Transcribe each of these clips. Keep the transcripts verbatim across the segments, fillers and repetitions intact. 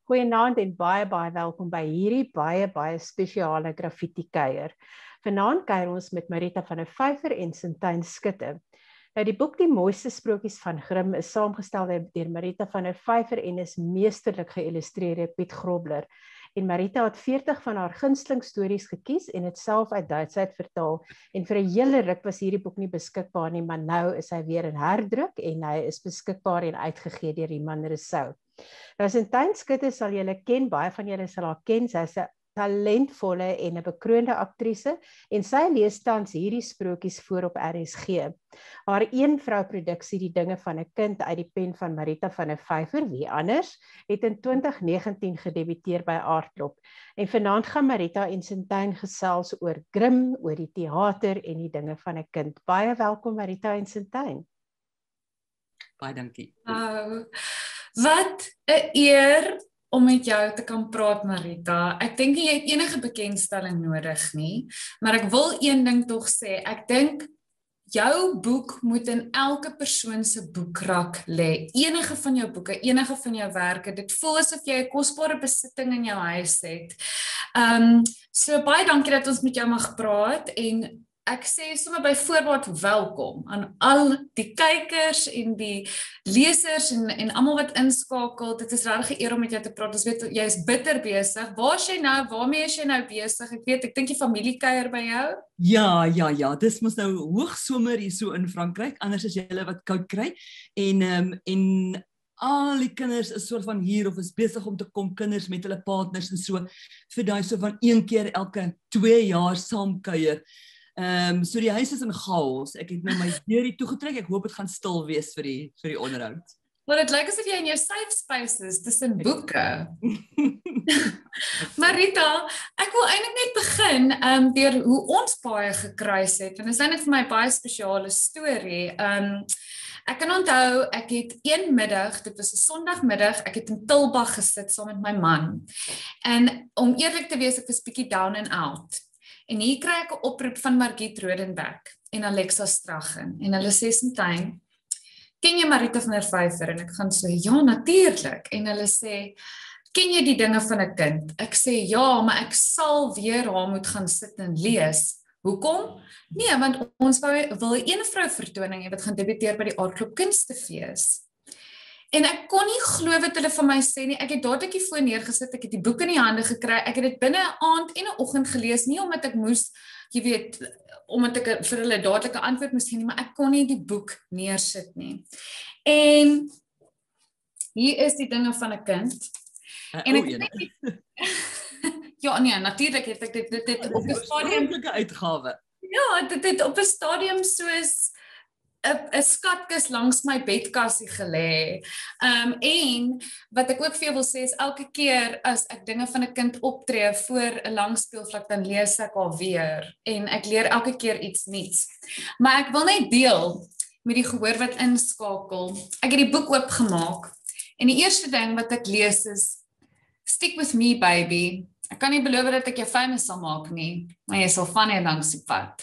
Goeienaand en baie baie welkom by hierdie baie baie spesiale graffiti kuier. Vanaand kuier ons met Marita van der Vyver en Sintyn Skutte. Nou die boek Die Mooiste Sprokies van Grimm is saamgestel deur Marita van der Vyver en is meesterlik geïllustreer deur Piet Grobler. En Marita het veertig van haar gunsteling stories gekies en het self uit Duits uit vertaal. En vir 'n hele ruk was hierdie boek nie beskikbaar nie, maar nou is hy weer in herdruk en hy is beskikbaar en uitgegee deur Iman Rousseau. Nou Sintyn Skutte sal julle ken, baie van julle sal haar ken, sy is 'n talentvolle en 'n bekroonde aktrise en sy lees tans hierdie sprokies voor op R S G. Haar een vrou produksie Die Dinge van 'n Kind uit die pen van Marita van der Vyver, wie anders, het in twintig negentien gedebuteer by Aardklop. En vanaand gaan Marita en Sintyn gesels oor Grimm, oor die teater en die dinge van 'n kind. Baie welkom Marita en Sintyn. Baie dankie. Oh, wat 'n eer om met jou te kan praat, Marita. Ek dink nie jy het enige bekendstelling nodig nie, maar ek wil een ding tog sê. Ek dink jou boek moet in elke persoon se boekrak lê. Enige van jou boeke, enige van jou werke. Dit voel asof jy 'n kosbare besitting in jou huis het. Um, so baie dankie dat ons met jou mag praat en ek sê sommer by voorbaat welkom aan al die kykers en die lesers en, en almal wat inskakel. Dit is regtig 'n eer om met jou te praat. Ons weet jy is bitter besig. Waar is jy nou? Waarmee is jy nou besig? Ek weet, ek dink die familie kuier by jou. Ja, ja, ja. Dis mos nou hoogsomer hier so in Frankryk. Anders as jy hulle wat koud kry. En um, en al die kinders is soort van hier of is besig om te kom, kinders met hulle partners en so vir daai so van een keer elke twee jaar saam kuier. Ehm um, so die huis is in chaos. Ek het nou my deurie toegetrek. Ek hoop dit gaan stil wees vir die vir die onderhoud. Maar dit lyk asof jy in jou safe space is tussen boeke. Marita, ek wil eintlik net begin ehm um, deur hoe ons baie gekruis het. En dit is eintlik vir my 'n baie spesiale storie. Ehm um, ek kan onthou ek het een middag, dit was 'n Sondagmiddag, ek het in Tulbagh gesit saam met my man. En om eerlik te wees, ek was bietjie down and out. En hier kry ek 'n oproep van Margriet Rodenbeck en Alexa Straggen. En hulle sê Sintyn, ken jy Marita van der Vyver? En ek gaan sê, ja, natuurlik. En hulle sê, ken jy Die Dinge van 'n Kind? Ek sê, ja, maar ek sal weer haar moet gaan sit en lees. Hoekom? Nee, want ons wou, wil 'n een vrou vertoning hê wat gaan debuteer by die Aardklop Kunstefees. En ek kon nie glo wat hulle van my sê nie. Ek het dadelik die foon neergesit, ek het die boek in die hande gekry, ek het dit binne 'n aand en 'n oggend gelees, nie omdat ek moes, jy weet, omdat ek vir hulle dadelik 'n antwoord moes gee nie, maar ek kon nie die boek neersit nie. En hier is Die Dinge van 'n Kind. Uh, en ek oh, denk, ja, nee, natuurlik het ek dit, dit, dit op 'n stadium uitgawe. Ja, dit het op 'n stadium soos 'n skatkis langs my bedkassie gelê. Um, en wat ek ook vir jou wil sê is elke keer as ek Dinge van 'n Kind optree voor 'n langspeelvlak, dan lees ek haar weer en ek leer elke keer iets nuuts. Maar ek wil net deel met die gehoor wat inskakel. Ek het die boek oopgemaak en die eerste ding wat ek lees is Stick with me baby. Ek kan nie beloof dat ek jou famous sal maak nie, maar jy sal van hier langs die pad.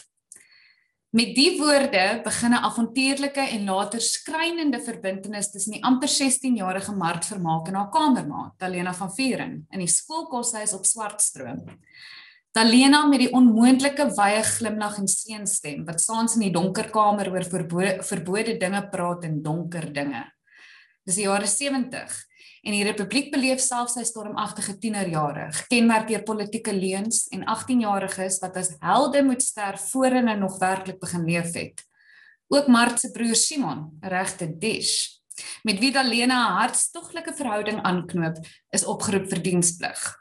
Met die woorde begin 'n avontuurlike en later skrynende verbintenis tussen die amper sestienjarige Mart Vermaak en haar kamermaat, Talena van Vuren, in die skoolkoshuis op Swartstroom. Talena met die onmoontlike wye glimlag en seenstem, wat saans in die donker kamer oor verbode, verbode dinge praat en donker dinge. Dis die jare sewentig. En die Republiek beleef self sy stormagtige tienerjare, gekenmerk deur politieke leuns en agtienjariges wat as helde moet sterf voor hulle nog werklik begin leef het. Ook Mart se broer Simon, 'n regte dish, met wie Talena 'n hartstoglike verhouding aanknoop, is opgeroep vir diensplig.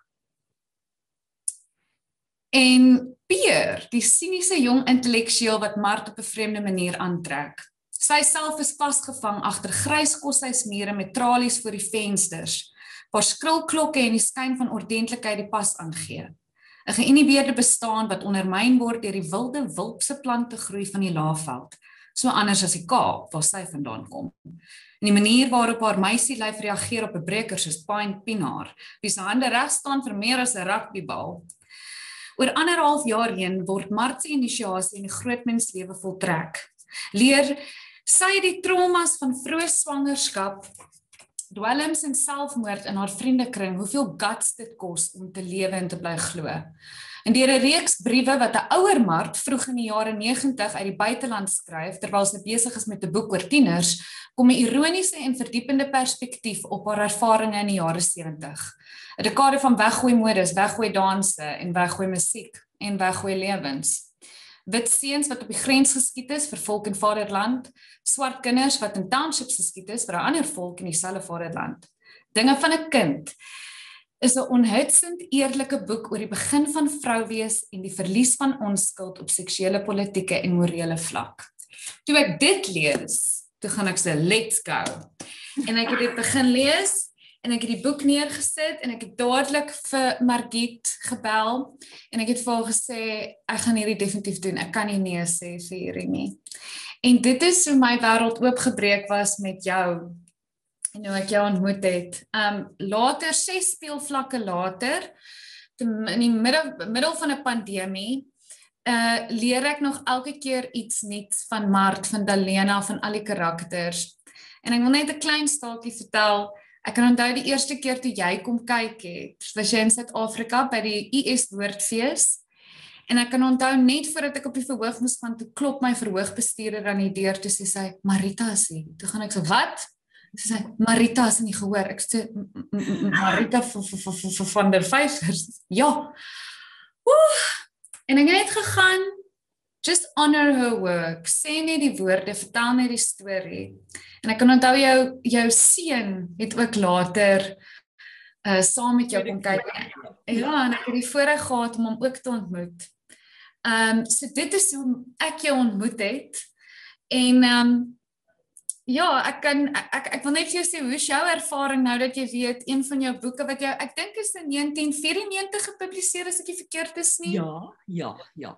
En Pier, die siniese jong intellektueel wat Mart op 'n vreemde manier aantrek. Sy self is vasgevang agter grys koshuismure met tralies voor die vensters, waar skrilklokke en die skyn van ordentlikheid die pas aangee. 'n Geïnhibeerde bestaan wat ondermyn word deur die wilde wulpse plante groei van die Laagveld, so anders as die Kaap waar sy vandaan kom. En die manier waarop haar meisielyf reageer op 'n breker soos Pine Pinaar, wie se hande reg staan vir meer as 'n rugbybal. Oor anderhalf jaar heen word Mart se inisiasie in die grootmenslewe voltrek. Leer sy die traumas van vroeë swangerskap dwelms en selfmoord in haar vriendekring, hoeveel guts dit kos om te lewe en te bly glo. En deur 'n reeks briewe wat 'n ouer Mart vroeg in die jare negentig uit die buiteland skryf, terwyl sy besig is met 'n boek oor tieners, kom 'n ironiese en verdiepende perspektief op haar ervarings in die jare sewentig. 'n Dekade van weggooi modes, weggooi danse en weggooi musiek en weggooi lewens. Wit seuns wat op die grens geskiet is vir volk en vaderland, swart kinders wat in townships geskiet is vir 'n ander volk in dieselfde vaderland. Dinge van 'n kind is 'n onhutsend eerlike boek oor die begin van vrou wees en die verlies van onskuld op seksuele, politieke en morele vlak. Toe ek dit lees, toe gaan ek sê, let's go. En ek het dit begin lees, en ek het die boek neergesit, en ek het dadelik vir Margriet gebel, en ek het vir haar gesê, ek gaan hierdie definitief doen, ek kan nie nee sê vir hierdie nie. En dit is hoe my wêreld oopgebreek was met jou, en hoe ek jou ontmoet het. Um, later, ses speelvlakke later, in die middel, middel van 'n pandemie, uh, leer ek nog elke keer iets nuuts van Mart, van Dalena, van al die karakters. En ek wil net 'n klein staaltjie vertel. Ek kan onthou die eerste keer toe jy kom kyk het, was jy in Suid-Afrika by die U S Woordfees. En ek kan onthou net voordat ek op die verhoog moes gaan, toe klop my verhoogbestuurder aan die deur, toe sê sy, Marita is hier. Toe gaan ek so, wat? Sy sê, Marita is nie gehoor. Ek sê, Marita van der Vyvers. Ja. Oeh. En ek het net gegaan, just honor her work, sê net die woorde, vertel net die storie. En ek kan onthou jou, jou seun het ook later uh, saam met jou kom kyk. Ja, en ek het die voorreg gehad om hom ook te ontmoet. Um, so dit is hoe ek jou ontmoet het. En um, ja, ek kan ek ek wil net vir jou sê, hoe is jou ervaring nou dat jy weet een van jou boeke wat jou, ek dink is in negentien vyrennegentig gepubliseer, as ek nie verkeerd is nie. Ja, ja, ja.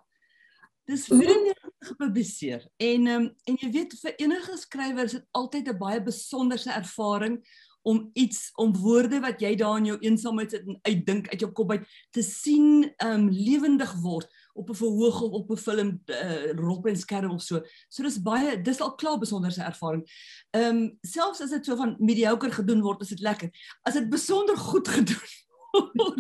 Dis vyrennegentig gepubliseer. En um, en jy weet, vir enige skrywer is dit altyd 'n baie besonderse ervaring om iets, om woorde wat jy daar in jou eensaamheid sit en uitdink uit jou kop uit, te sien um, lewendig word op 'n verhoog of op 'n film, uh, rolprenskerm of so. So dis baie, dis al klaar besonderse ervaring. Um, selfs as dit so van mediocre gedoen word, is dit lekker. As dit besonder goed gedoen word,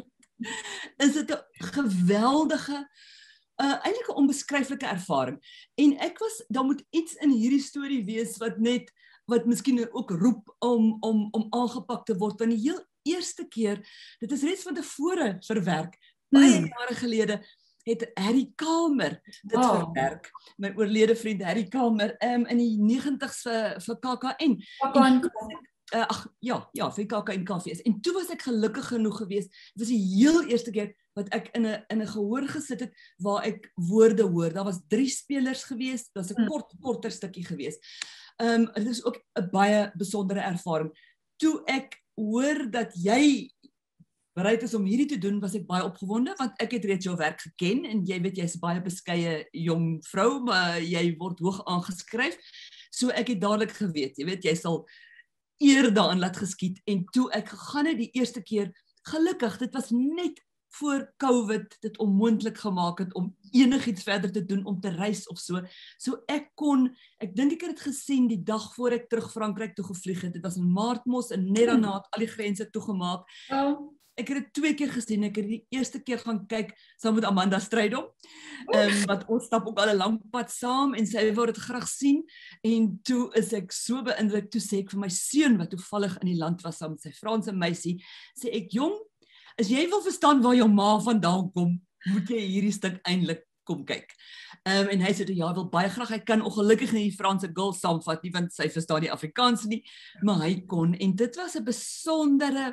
is dit 'n geweldige, uh, eintlik 'n onbeskryflike ervaring. En ek was, daar moet iets in hierdie storie wees wat net, wat miskien ook roep om, om, om aangepak te word, want die heel eerste keer, dit is reeds van tevore verwerk, baie hmm. jare gelede, het Harry Kalmer dit oh. verwerk, my oorlede vriend Harry Kalmer, um, in die negentigs vir, vir K K N. En, uh, ach, ja, ja, vir K K N K V S. En toe was ek gelukkig genoeg geweest, dit was die heel eerste keer wat ek in 'n in 'n gehoor gesit het, waar ek woorde hoor. Daar was drie spelers geweest, dit was 'n kort, korter stukkie geweest. Um, dit is ook 'n baie besondere ervaring. Toe ek hoor dat jy bereid is om hierdie te doen, was ek baie opgewonde, want ek het reeds jou werk geken, en jy weet, jy's 'n baie beskeie jong vrou, maar jy word hoog aangeskryf, so ek het dadelik geweet, jy weet, jy sal eer daarin laat geskied, en toe ek gegaan het die eerste keer, gelukkig, dit was net voor COVID dit onmoontlik gemaak het om enigiets verder te doen, om te reis of so. So ek kon, ek dink ek het dit gesien die dag voor ek terug Frankryk toe gevlieg het. Dit was in Maart mos, en net daarna het al die grense toegemaak. Oh. Ek het dit twee keer gesien. Ek het die eerste keer gaan kyk saam met Amanda Strydom. Um, wat ons stap ook al 'n lang pad saam, en sy wou dit graag sien. En toe is ek so beïndruk, toe sê ek vir my seun wat toevallig in die land was saam met sy Franse meisie, sê ek, jong, as jy wil verstaan waar jou ma vandaan kom, moet jy hierdie stuk eintlik kom kyk. Um, en hy sê, ja, wil baie graag, hy kan ongelukkig nie die Franse girl saamvat nie, want sy verstaan die Afrikaans nie, maar hy kon, en dit was 'n besondere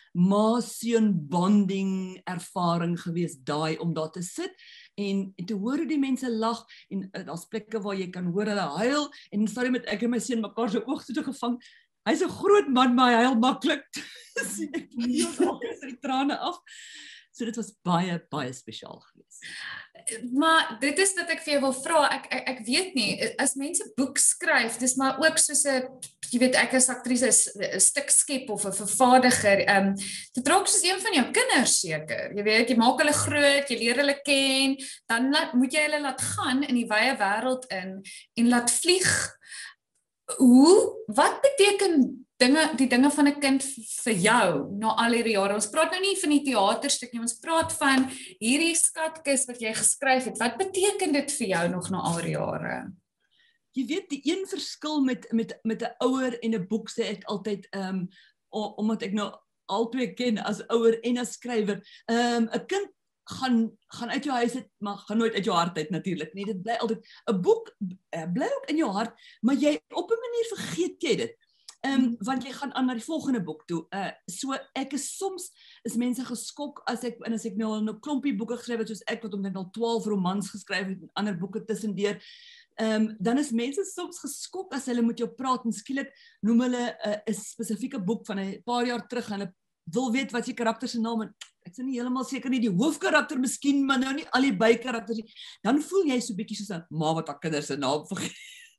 ma-seun bonding ervaring geweest daai, om daar te sit, en, en te hoor hoe die mense lag, en uh, daar's plekke waar jy kan hoor hulle huil, en sorry met ek en my seun mekaar se oog toe gevang. Hy's 'n groot man, maar hy huil maklik. Sien ek nie altyd die trane af. So dit was baie, baie spesiaal geweest. Maar dit is wat ek vir jou wil vra, ek, ek, ek weet nie, as mense boek skryf, dis maar ook soos 'n, jy weet, ek as aktrise 'n stuk skep of 'n vervaardiger, um, dit raak soos een van jou kinders seker, jy weet, jy maak hulle groot, jy leer hulle ken, dan laat, moet jy hulle laat gaan in die wye wêreld in, en laat vlieg. hoe, wat beteken dinge, die dinge van 'n kind vir jou na al hierdie jare? Ons praat nou nie van die teaterstuk nie, ons praat van hierdie skatkis wat jy geskryf het. Wat beteken dit vir jou nog na al die jare? Jy weet, die een verskil met met met 'n ouer en 'n boek sê ek altyd, um, omdat ek nou albei ken as ouer en as skrywer, um, 'n kind gaan gaan uit jou huis uit, maar gaan nooit uit jou hart uit natuurlik nie. Dit bly altyd 'n boek uh, bly ook in jou hart, maar jy op 'n manier vergeet jy dit. Ehm um, want jy gaan aan na die volgende boek toe. Uh so ek is soms is mense geskok as ek en as ek nou 'n klompie boeke geskryf het soos ek wat omtrent al twaalf romans geskryf het en ander boeke tussendeur. Ehm um, dan is mense soms geskok as hulle met jou praat en skielik noem hulle 'n uh, 'n spesifieke boek van 'n paar jaar terug en hulle wil weet wat se karakter se naam en ek is nie heeltemal seker nie die hoofkarakter miskien, maar nou nie al die bykarakters nie. Dan voel jy so bietjie soos 'n ma wat haar kinders se naam vergeet.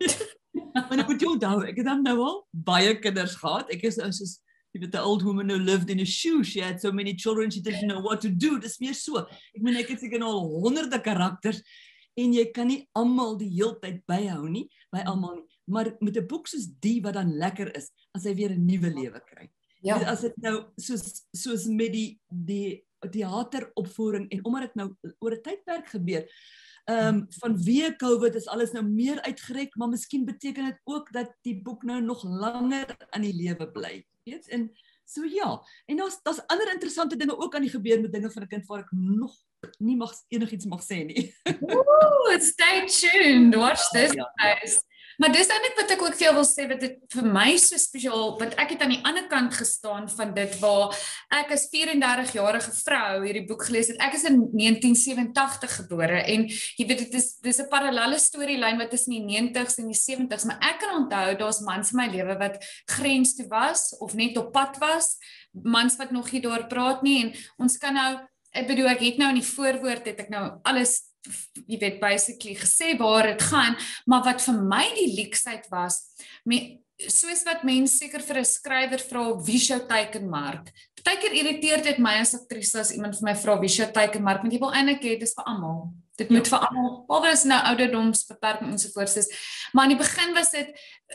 Maar ek moet jou onthou, ek het dan nou al baie kinders gehad. Ek is soos jy weet 'n old woman who lived in a shoe. She had so many children she didn't know what to do. Dis meer so. Ek meen ek het seker al honderde karakters en jy kan nie almal die heeltyd byhou nie, by almal nie. Maar met 'n boek soos die wat dan lekker is, as hy weer 'n nuwe lewe kry. Ja. As dit nou soos soos met die die teateropvoering en omdat dit nou oor 'n tydperk gebeur, um, vanweë COVID is alles nou meer uitgerek, maar miskien beteken dit ook dat die boek nou nog langer aan die lewe bly. Weet? En so ja, en daar's daar's ander interessante dinge ook aan die gebeur met dinge van 'n kind waar ek nog nie mag enigiets mag sê nie. Ooh, stay tuned. Watch this, ja, guys. Ja. Maar dis eintlik wat ek ook vir jou wil sê, wat dit vir my so spesiaal, want ek het aan die ander kant gestaan van dit waar ek as vyf-en-dertig-jarige vrou hierdie boek gelees het. Ek is in negentien sewentig gebore en jy weet dit is dis 'n parallelle storielyn wat tussen die negentigs en die sewentig's, maar ek kan onthou daar's mans in my lewe wat grens toe was of net op pad was, mans wat nog nie daar praat nie en ons kan nou, ek bedoel ek het nou in die voorwoord het ek nou alles jy weet basically gesê waar dit gaan, maar wat vir my die leksheid was, me, soos wat mense seker vir 'n skrywer vra wie is jou teikenmark. Partykeer irriteer dit my as aktrise as iemand vir my vra wie is jou teikenmark, want jy wil eintlik hê dis vir almal. Dit moet ja. vir almal, alhoewel is nou ouderdomsbeperking ensovoorts is. Maar in die begin was dit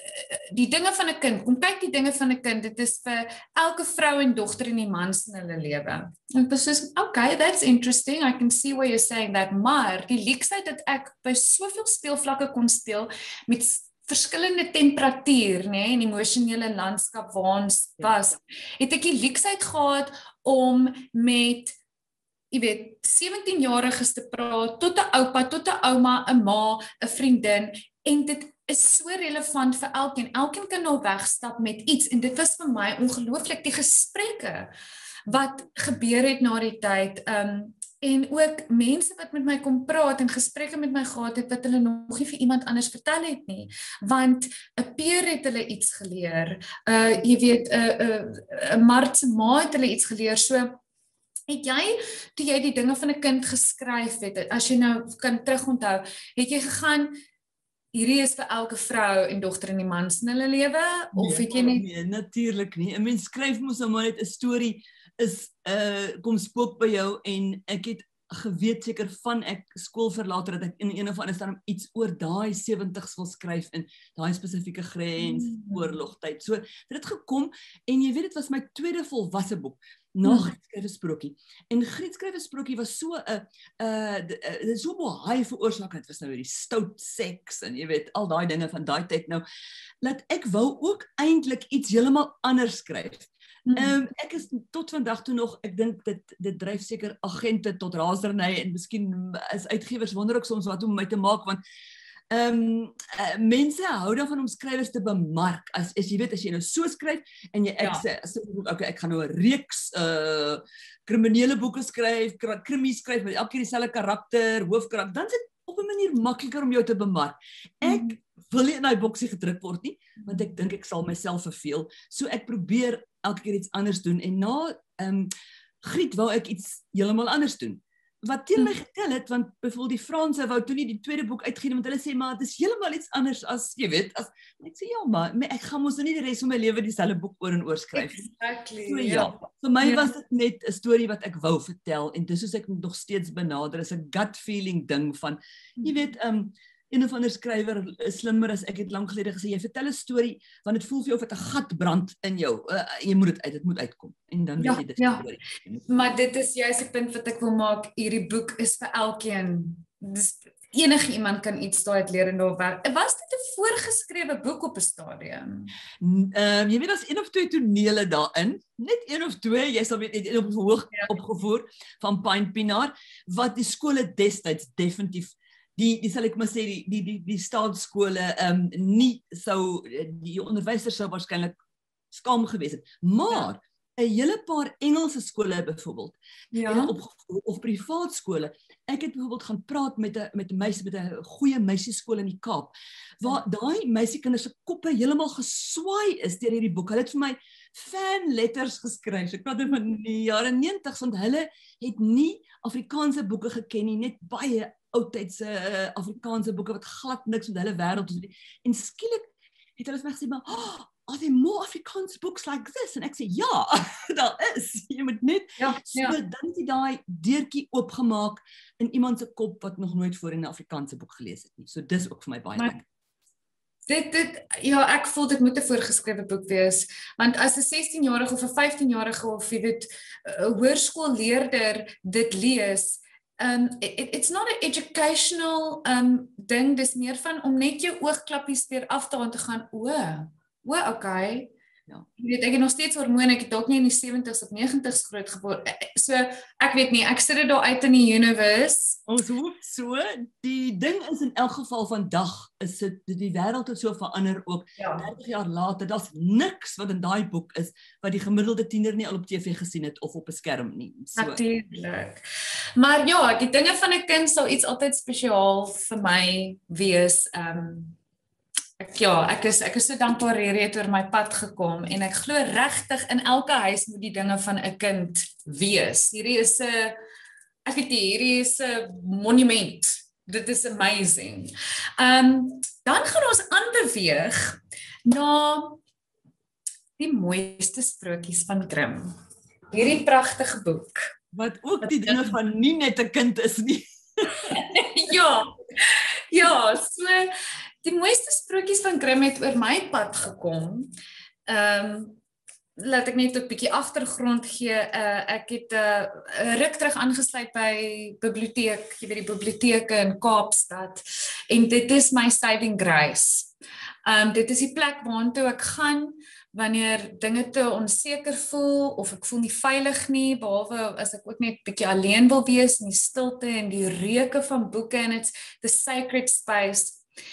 die dinge van 'n kind. Kom kyk die dinge van 'n kind. Dit is vir elke vrou en dogter en die mans in hulle lewe. En dit is soos, okay, that's interesting. I can see why you're saying that. Maar die leksheid dat ek by soveel speelvlakke kon speel met verskillende temperatuur, nê, en emosionele landskap waar ons was, het ek die leksheid gehad om met jy weet, sewentien-jariges te praat, tot 'n oupa, tot 'n ouma, 'n ma, 'n vriendin, en dit is so relevant vir elkeen. Elkeen kan nou wegstap met iets, en dit was vir my ongelooflik die gesprekke wat gebeur het na die tyd, um, en ook mense wat met my kom praat en gesprekke met my gehad het, wat hulle nog nie vir iemand anders vertel het nie, want 'n peer het hulle iets geleer, uh, jy weet, 'n uh, uh, uh, Mart se ma het hulle iets geleer, so het jy, toe jy die dinge van 'n kind geskryf het, as jy nou kan terugonthou, het jy gegaan, hierdie is vir elke vrou en dogter en die mans in hulle lewe, of nee, het jy net... Nee, natuurlik nie. 'n Mens skryf mos nou maar net 'n storie, is, uh, kom spook by jou, en ek het geweet seker van ek skool verlaat dat ek in een of ander stadium iets oor daai sewentig's wil skryf in daai spesifieke grens, mm. oorlogtyd. So, dit het gekom, en jy weet, dit was my tweede volwasse boek, na hmm. Griet skryf 'n sprokie. En Griet skryf 'n sprokie was so 'n uh, uh, so baie veroorsaak, dit was nou weer die stout seks, en jy weet, al daai dinge van daai tyd nou, dat ek wou ook eintlik iets heeltemal anders skryf. Hmm. Um, ek is tot vandag toe nog, ek dink dit, dit dryf seker agente tot raserny, en miskien as uitgewers wonder ek soms wat om my te maak, want Um, uh, mense hou daarvan om skrywers te bemark, as, as jy weet, as jy nou so skryf, en jy, ek ja. sê, as, okay, ek gaan nou 'n reeks uh, kriminele boeke skryf, krimi skryf, met elke keer dieselfde karakter, hoofkarakter, dan is dit op 'n manier makliker om jou te bemark. Ek mm. wil nie in daai boksie gedruk word nie, want ek dink ek sal myself verveel, so ek probeer elke keer iets anders doen, en na um, Griet wou ek iets heeltemal anders doen, wat teen my getel het, want byvoorbeeld die Franse wou toe nie die tweede boek uitgee, want hulle sê, maar het is heeltemal iets anders as, jy weet, as, ek sê, ja, maar ek gaan mos nou nie die res van my lewe dieselfde boek oor en oor skryf. Exactly, so, ja. Vir my ja. was dit net 'n storie wat ek wou vertel, en dis soos ek nog steeds benader, is 'n gut feeling ding van, jy weet, um, een of ander skrywer slimmer as ek het lank gelede gesê, jy vertel 'n storie want dit voel vir jou of dit 'n gat brand in jou. Uh, jy moet dit uit, dit moet uitkom. En dan Ja, weet jy dit ja. storie. Maar dit is juist die punt wat ek wil maak. Hierdie boek is vir elkeen. Dis enige iemand kan iets daaruit leer en daar werk. Was dit 'n voorgeskrewe boek op 'n stadium? Ehm um, jy weet daar's een of twee tonele daarin, net een of twee, jy sal weet net een op verhoog Ja. opgevoer van Pine Pienaar wat die skole destyds definitief die die sal ek maar sê die die die, die staatsskole ehm um, nie sou die onderwysers sou waarskynlik skaam gewees het. Maar 'n hele paar Engelse skole byvoorbeeld Ja. opgevoer of privaat skole. Ek het byvoorbeeld gaan praat met 'n met 'n meisie met 'n goeie meisieskool in die Kaap waar daai meisiekinders se koppe heeltemal geswaai is deur hierdie boek. Hulle het vir my fanletters geskryf. So ek praat van die jare negentig, want hulle het nie Afrikaanse boeke geken nie, net baie oudtydse uh, Afrikaanse boeke wat glad niks met hulle wêreld doen. En skielik het hulle vir my gesê, maar oh, are there more Afrikaans books like this? En ek sê, ja, daar is. Jy moet net, Ja, so ja. dan het jy daai deurtjie oopgemaak in iemand se kop wat nog nooit voorheen 'n Afrikaanse boek gelees het nie. So dis ook vir my baie Maar- lekker. Dit dit ja, ek voel dit moet 'n voorgeskrewe boek wees, want as 'n sestienjarige of 'n vyftienjarige of jy weet 'n hoërskoolleerder dit lees, um it, it's not an educational um ding, dis meer van om net jou oogklappies weer af te haal en te gaan, o, o, okay. Ja. Jy weet, ek het nog steeds hormone, ek het dalk nie in die sewenties of negentigs groot geword. So ek weet nie, ek sit dit daar uit in die universe. Ons hoop so. Die ding is in elk geval vandag is dit die wêreld het so verander ook. Ja. dertig jaar later, daar's niks wat in daai boek is wat die gemiddelde tiener nie al op T V gesien het of op 'n skerm nie. So. Natuurlik. Maar ja, die dinge van 'n kind sal iets altyd spesiaal vir my wees. Um ek ja, ek is ek is so dankbaar hierdie het oor my pad gekom en ek glo regtig in elke huis moet die dinge van 'n kind wees. Hierdie is 'n ek weet nie, hierdie is 'n monument. Dit is amazing. Um dan gaan ons aanbeweeg na die mooiste sprokies van Grimm. Hierdie pragtige boek. Wat ook die dinge van nie net 'n kind is nie. Ja. Ja, so die mooiste sprokies van Grimm het oor my pad gekom. Ehm um, laat ek net 'n bietjie agtergrond gee. Uh, ek het 'n uh, ruk terug aangesluit by biblioteek, jy weet die biblioteke in Kaapstad en dit is my saving grace. Ehm um, dit is die plek waartoe ek gaan wanneer dinge te onseker voel of ek voel nie veilig nie, behalwe as ek ook net bietjie alleen wil wees in die stilte en die reuke van boeke en it's the sacred space.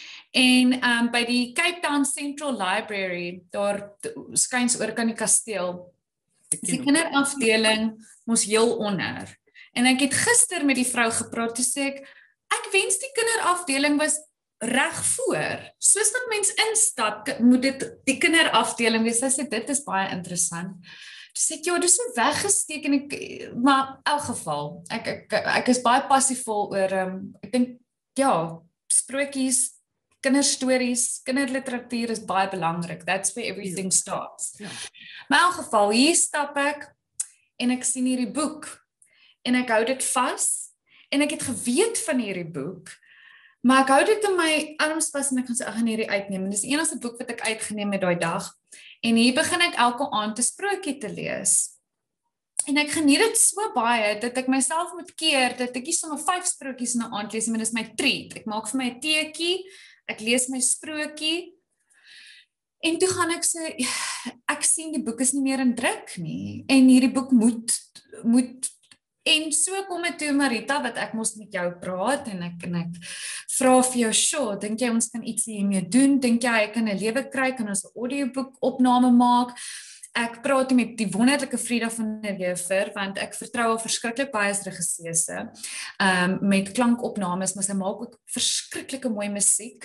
En um, by die Cape Town Central Library, daar skuins oor kan die kasteel, is die kinderafdeling mos heel onder. En ek het gister met die vrou gepraat, toe sê ek, ek wens die kinderafdeling was reg voor. Soos wat mens instap, moet dit die kinderafdeling wees. Sy sê dit is baie interessant. Toe sê ek, ja, dis so weggesteek en ek, maar in elk geval, ek ek ek is baie passievol oor um, ek dink ja, sprokies, kinderstories, kinderliteratuur is baie belangrik. That's where everything starts. Ja. Maar in elk geval, hier stap ek en ek sien hierdie boek en ek hou dit vas en ek het geweet van hierdie boek. Maar ek hou dit in my arms vas en ek gaan sê, ag, gaan hierdie uitneem. En dis die enigste boek wat ek uitgeneem het daai dag. En hier begin ek elke aand 'n sprokie te lees. En ek geniet dit so baie dat ek myself moet keer dat ek nie sommer vyf sprokies in 'n aand lees nie, maar dis my treat. Ek maak vir my 'n teetjie, ek lees my sprokie. En toe gaan ek sê, ek sien die boek is nie meer in druk nie. En hierdie boek moet moet En so kom dit toe Marita wat ek mos met jou praat en ek en ek vra vir jou, "Sjoe, dink jy ons kan iets hiermee doen? Dink jy ek kan 'n lewe kry, kan ons 'n audioboek opname maak?" Ek praat met die wonderlike Frida van der Wever want ek vertrou haar verskriklik baie as regisseuse. Um met klankopnames, maar sy maak ook verskriklike mooi musiek.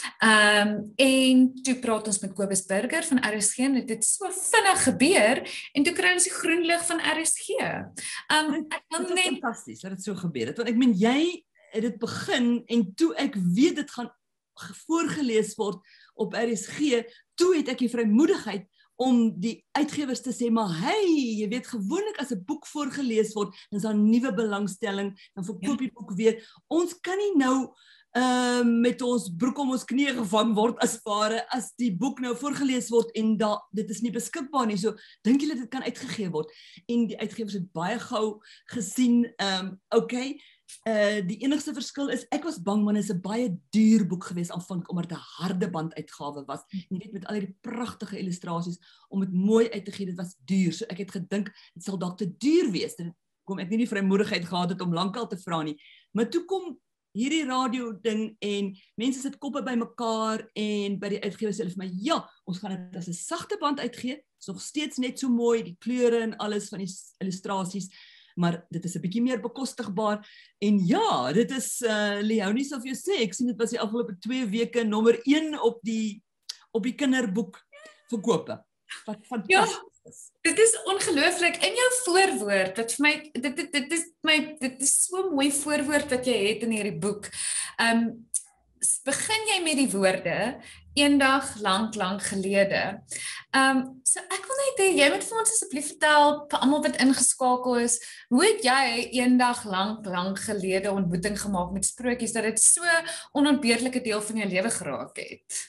Um en toe praat ons met Kobus Burger van R S G en dit het so vinnig gebeur en toe kry ons die groen lig van R S G. Um ek wil Dit is net fantasties dat dit so gebeur het want ek meen jy het dit begin en toe ek weet dit gaan voorgelees word op R S G, toe het ek die vrymoedigheid om die uitgewers te sê, maar hey, jy weet gewoonlik as 'n boek voorgelees word, dan is daar 'n nuwe belangstelling, dan verkoop die boek weer. Ons kan nie nou uh, met ons broek om ons knieë gevang word as ware, as die boek nou voorgelees word en da, dit is nie beskikbaar nie, so dink julle dit kan uitgegee word, en die uitgewers het baie gou gesien, um, okay, Uh, die enigste verskil is, ek was bang, want dit is 'n baie duur boek geweest aanvanklik, omdat dit 'n harde band uitgawe was, en jy weet met al die pragtige illustrasies, om dit mooi uit te gee, dit was duur, so ek het gedink, dit sal dalk te duur wees, dit kom ek nie die vrymoedigheid gehad het om lankal te vra nie, maar toe kom hierdie radio ding, en mense sit koppe by mekaar, en by die uitgewer sê hulle vir my, ja, ons gaan dit as 'n sagte band uitgee, is nog steeds net so mooi, die kleure en alles van die illustrasies, maar dit is 'n bietjie meer bekostigbaar, en ja, dit is, uh, Leonie sal vir jou sê, ek sien dit was die afgelope twee weke nommer een op die, op die kinderboek verkope, wat fantasties ja, is. Dit is ongelooflik, in jou voorwoord, wat vir my, dit, dit, dit, is, my, dit is so mooi voorwoord wat jy het in hierdie boek, um, begin jy met die woorde, eendag lank, lank gelede. Um, so ek wil net hê, jy moet vir ons asseblief vertel, vir almal wat ingeskakel is, hoe het jy eendag lank, lank gelede ontmoeting gemaak met sprokies, dat dit so onontbeerlike deel van jou lewe geraak het?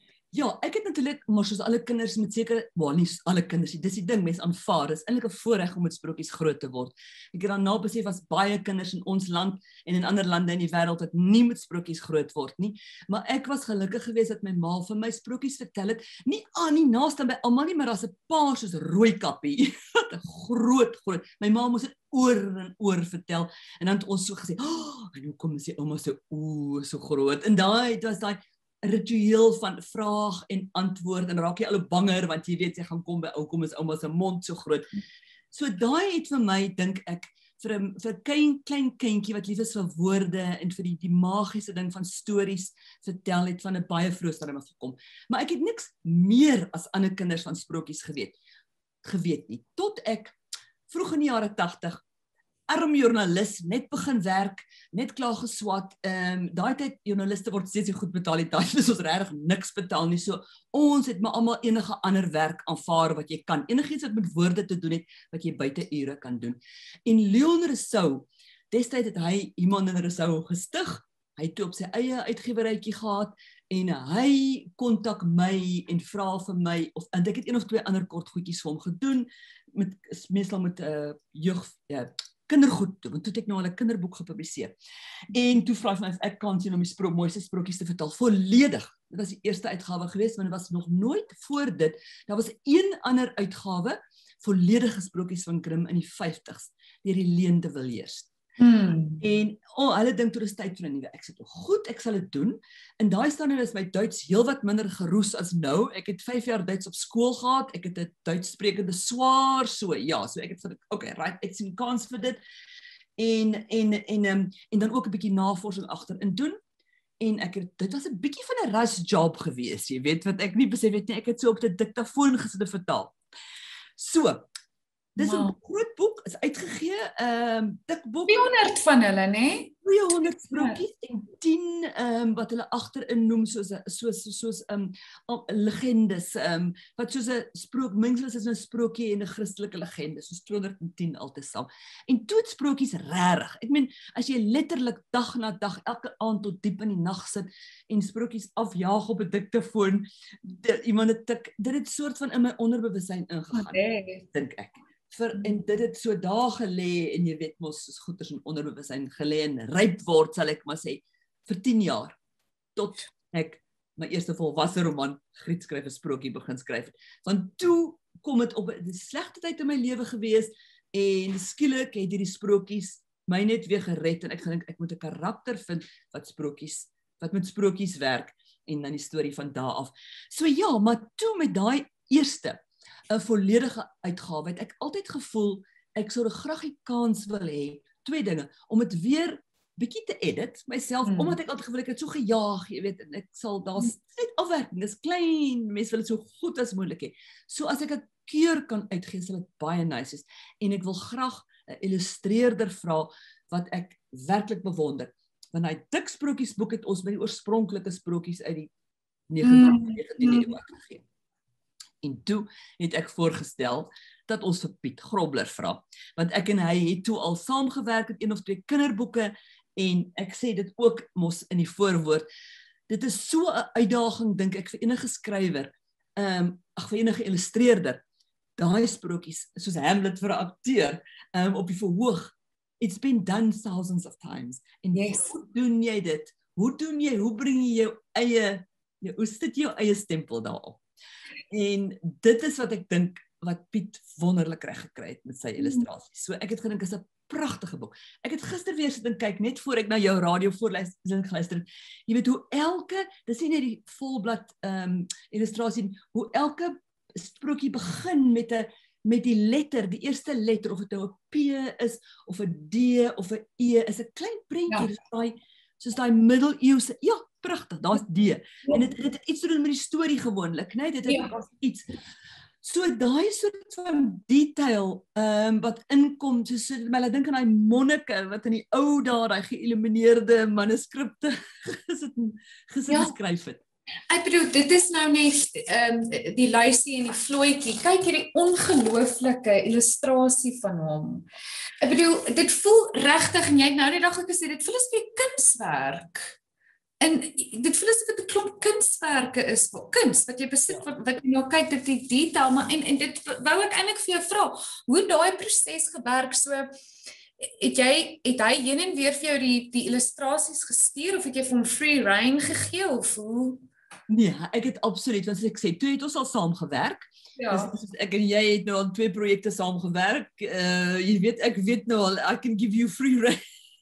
Ja, ek het natuurlik, maar soos alle kinders met seker, wel nie alle kinders nie, dis die ding, mens aanvaar, dis eintlik 'n voorreg om met sprokies groot te word. Ek het daarna besef as baie kinders in ons land en in ander lande in die wêreld wat nie met sprokies groot word nie, maar ek was gelukkig geweest dat my ma vir my sprokies vertel het, nie aan nie naaste by almal nie, maar daar's 'n paar soos Rooikappie, wat 'n groot groot. My ma moes dit oor en oor vertel, en dan het ons so gesê, oh, en hoe kom is die ouma so o, so groot. En daai dit was daai ritueel van vraag en antwoord, en raak jy al banger, want jy weet, jy gaan kom by oukom is ouma se mond so groot. So daai het vir my, dink ek, vir 'n vir 'n klein, klein kindjie wat lief is vir woorde, en vir die, die magiese ding van stories vertel het, van 'n baie vroeë stadium af gekom. Maar ek het niks meer as ander kinders van sprokies geweet, geweet nie, tot ek, vroeg in die jare tagtig, arm joernalis, net begin werk, net klaar geswat, um, daai tyd, joernaliste word steeds goed betaal, die tyd is ons regtig niks betaal nie, so ons het maar almal enige ander werk aanvaar wat jy kan, enigiets wat met woorde te doen het, wat jy buite ure kan doen. En Leon Rousseau, destyd het hy Iman en Rousseau gestig, hy het toe op sy eie uitgewerytjie gehad, en hy kontak my en vra vir my, of, en ek het een of twee ander kort goedjies vir hom gedoen, met, meestal met uh, jeug, ja, kindergoed, want toe het ek nou al 'n kinderboek gepubliseer. En toe vra hy my of ek kan sien om die spro mooiste sprokies te vertel, volledig. Dit was die eerste uitgawe geweest, want dit was nog nooit voor dit. Daar was een ander uitgawe, volledige sprokies van Grimm in die vyftigs, deur die Leen de Villiers. Hmm. En oh, hulle dink toe is tyd vir 'n nuwe. Ek sê toe, goed, ek sal dit doen. In daai stadium is my Duits heelwat minder geroes as nou. Ek het vyf jaar Duits op skool gehad. Ek het 'n Duits sprekende swaar so. Ja, so ek het vir okay, right, ek sien kans vir dit. En en en um, en dan ook 'n bietjie navorsing agterin doen. En ek het dit was 'n bietjie van 'n rush job geweest, jy weet, wat ek nie besef het nie. Ek het so op die diktafoon gesit en vertaal. So, dis 'n wow. groot boek, is uitgegee, ehm um, dik boek. tweehonderd van hulle, né? tweehonderd sprokies ja. En tien ehm um, wat hulle agterin noem soos soos soos ehm um, legendes, ehm um, wat soos 'n sprook, mengsels is 'n sprokie en 'n Christelike legende, soos tweehonderd en tien altesaam. En toe het sprokies regtig. Ek meen, as jy letterlik dag na dag elke aand tot diep in die nag sit en sprokies afjaag op 'n diktafoon, iemand het tik, dit het soort van in my onderbewussyn ingegaan, okay. dink ek. Vir, en dit het so daar gelê, en jy weet mos, soos goeders in onderbewussyn gelê en ryp word, sal ek maar sê, vir tien jaar, tot ek my eerste volwasse roman, Griet skryf 'n sprokie, begin skryf. Want toe kom dit op 'n slegte tyd in my lewe gewees, en skielik het hierdie sprokies my net weer gered, en ek gedink, ek moet 'n karakter vind, wat sprokies, wat met sprokies werk, en dan die storie van daar af. So ja, maar toe met daai eerste, 'n volledige uitgawe, het ek altyd gevoel, ek sou graag die kans wil hê, twee dinge, om dit weer bietjie te edit, myself, hmm. omdat ek altyd gevoel, ek het so gejaag, jy weet, en ek sal, daar's net afwerking, dis klein, mense wil dit so goed as moontlik hê. So as ek 'n keur kan uitgee, sal dit baie nice is, en ek wil graag 'n illustreerder vra, wat ek werklik bewonder, want hy dik sprokiesboek het ons by die oorspronklike sprokies uit die negentiende eeu uitgegee. En toe het ek voorgestel dat ons vir Piet Grobler vra, want ek en hy het toe al saamgewerk met een of twee kinderboeke, en ek sê dit ook mos in die voorwoord, dit is so 'n uitdaging, dink ek, vir enige skrywer, um, ag vir enige illustreerder, daai sprokies, soos Hamlet vir 'n akteur, um, op die verhoog, it's been done thousands of times, en Yes. hoe doen jy dit? Hoe doen jy, hoe bring jy jou eie, jou, hoe sit jy jou eie stempel daarop? En dit is wat ek dink, wat Piet wonderlik reg gekry het met sy illustrasies. So ek het gedink, is 'n pragtige boek. Ek het gister weer sit en kyk, net voor ek na jou radio voorlesing geluister het. Jy weet hoe elke, dis nie net die volblad um, illustrasie, hoe elke sprokie begin met 'n met die letter, die eerste letter, of dit nou 'n P is, of 'n D, of 'n E, is 'n klein prentjie, ja. daai, soos daai middeleeuse, ja, pragtig, daar's D. Ja. En dit het iets te doen met die storie gewoonlik, né? Dit het ja. iets. So daai soort van detail um, wat inkom, so, so my laat dink aan daai monnike wat in die ou dae daai geïllumineerde manuskripte gesit gesit ja. geskryf het. Ek bedoel, dit is nou net um, die luisie en die vlooitjie. Kyk hierdie ongelooflike illustrasie van hom. Ek bedoel, dit voel regtig, en jy het nou die dag ook gesê, dit voel as 'n kunswerk. En dit voel asof dit 'n klomp kunswerke is, kuns wat jy besit, wat, wat jy nou kyk, dit die detail, maar en, en dit wou ek eintlik vir jou vra, hoe daai proses gewerk, so, het jy, het hy heen en weer vir jou die, die illustrasies gestuur, of het jy vir hom free rein gegee, of hoe? Nee, ek het absoluut, want ek sê, toe het ons al saamgewerk, ja. dus, dus ek en jy het nou al twee projekte saamgewerk, uh, jy weet, ek weet nou al, I can give you free rein.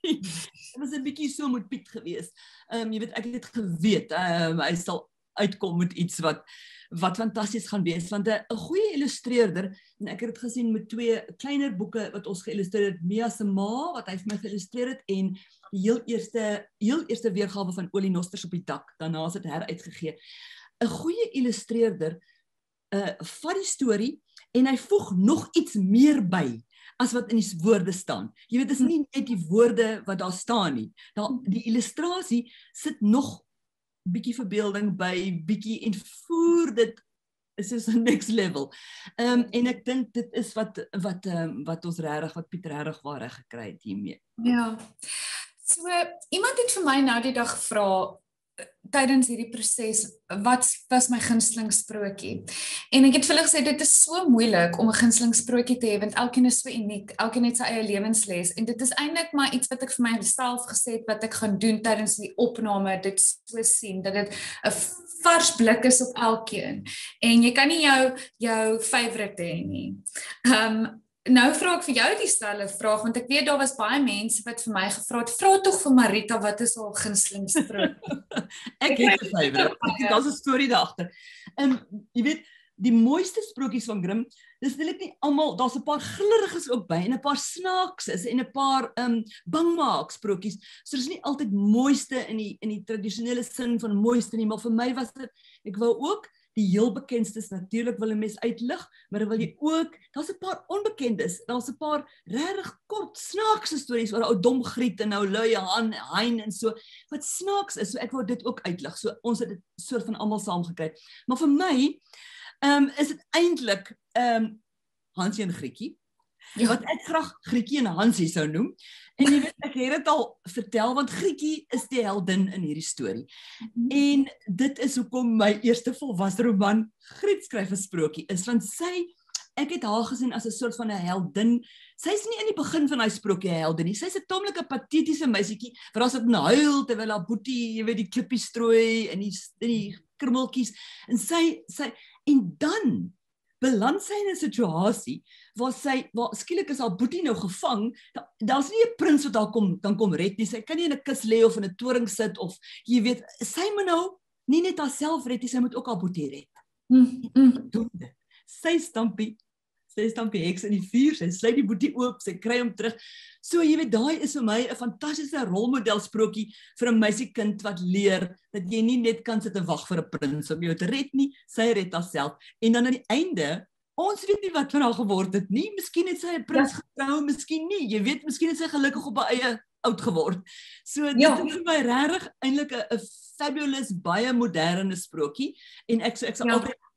Dit was 'n bietjie so met Piet gewees. Um, jy weet, ek het geweet, um, hy sal uitkom met iets wat, wat fantasties gaan wees, want 'n goeie illustreerder, en ek het dit gesien met twee kleiner boeke wat ons geïllustreer het, Mia se ma, wat hy vir my geïllustreer het, en die heel eerste, heel eerste weergawe van Olie Nosters op die dak, daarna is dit heruitgegee. 'n Goeie illustreerder, uh, vat die storie, en hy voeg nog iets meer by, as wat in die woorde staan. Jy weet, dit is nie net die woorde wat daar staan nie. Daar, die illustrasie sit nog bietjie verbeelding by, bietjie, en voer dit, is soos 'n next level. Um, en ek dink dit is wat, wat, um, wat ons regtig, wat Piet regtig waar reg gekry het hiermee. Ja. So, iemand het vir my nou die dag gevra, tydens hierdie proses, wat was my gunsteling sprokie? En ek het vir hulle gesê, dit is so moeilik om 'n gunsteling sprokie te hê, want elkeen is so uniek, elkeen het sy eie lewensles, en dit is eintlik maar iets wat ek vir myself gesê het, wat ek gaan doen tydens die opname, dit so sien, dat dit 'n vars blik is op elkeen, en jy kan nie jou, jou favourite hê nie. Um, Nou vra ek vir jou dieselfde vraag, want ek weet daar was baie mense wat vir my gevra het, vra tog vir Marita, wat is haar gunsteling sprokie? Ek het 'n favourite, daar's 'n storie daar agter. En jy weet, die mooiste sprokies van Grimm, dis net nie almal, daar's 'n paar gliriges ook by, en 'n paar snaakses, en 'n paar um, bangmaak sprokies, so dis nie altyd mooiste in die, in die tradisionele sin van mooiste nie, maar vir my was dit, ek wou ook, die heel bekendstes natuurlik wil 'n mens uitlig, maar dan wil jy ook, daar's 'n paar onbekendes, daar's 'n paar regtig kort snaakse stories oor 'n ou dom griet en 'n ou lui han, hein en so, wat snaaks is, so ek wou dit ook uitlig. So ons het dit soort van almal saam gekry. Maar vir my um, is dit eintlik um, Hansie en Grietjie. Ja. Wat ek graag Grietjie en Hansie sou noem. En jy weet, ek het dit al vertel, want Grietjie is die heldin in hierdie storie. Mm-hmm. En dit is hoekom my eerste volwasse roman Griet skryf 'n sprokie is, want sy, ek het haar gesien as 'n soort van 'n heldin. Sy is nie in die begin van haar sprokie 'n heldin nie. Sy is 'n tamelike patetiese meisietjie, wat daar sit en huil terwyl haar boetie, jy weet, die klippies strooi en die, die krummeltjies. En sy, sy, en dan beland sy in 'n situasie waar sy, waar skielik is haar boetie nou gevang, daar, daar's nie 'n prins wat haar kom, kan kom red nie, sy kan nie in 'n kus lê of in 'n toring sit, of, jy weet, sy moet nou nie net haarself red nie, sy moet ook haar boetie red. Mm, mm. Doen dit. Sy stampie, sy stampie heks in die vuur, sy sluit die boetie oop, sy kry hom terug. So, jy weet, daai is vir my 'n fantastiese rolmodel sprokie vir 'n meisiekind wat leer, dat jy nie net kan sit en wag vir 'n prins om jou te red nie, sy red haarself. En dan aan die einde, ons weet nie wat van haar geword het nie, miskien het sy 'n prins ja. getrou, miskien nie, jy weet, miskien het sy gelukkig op haar eie oud geword. So, dit ja. is vir my regtig eintlik 'n fabulous, baie moderne sprokie, en ek, so, ek sal ja. altyd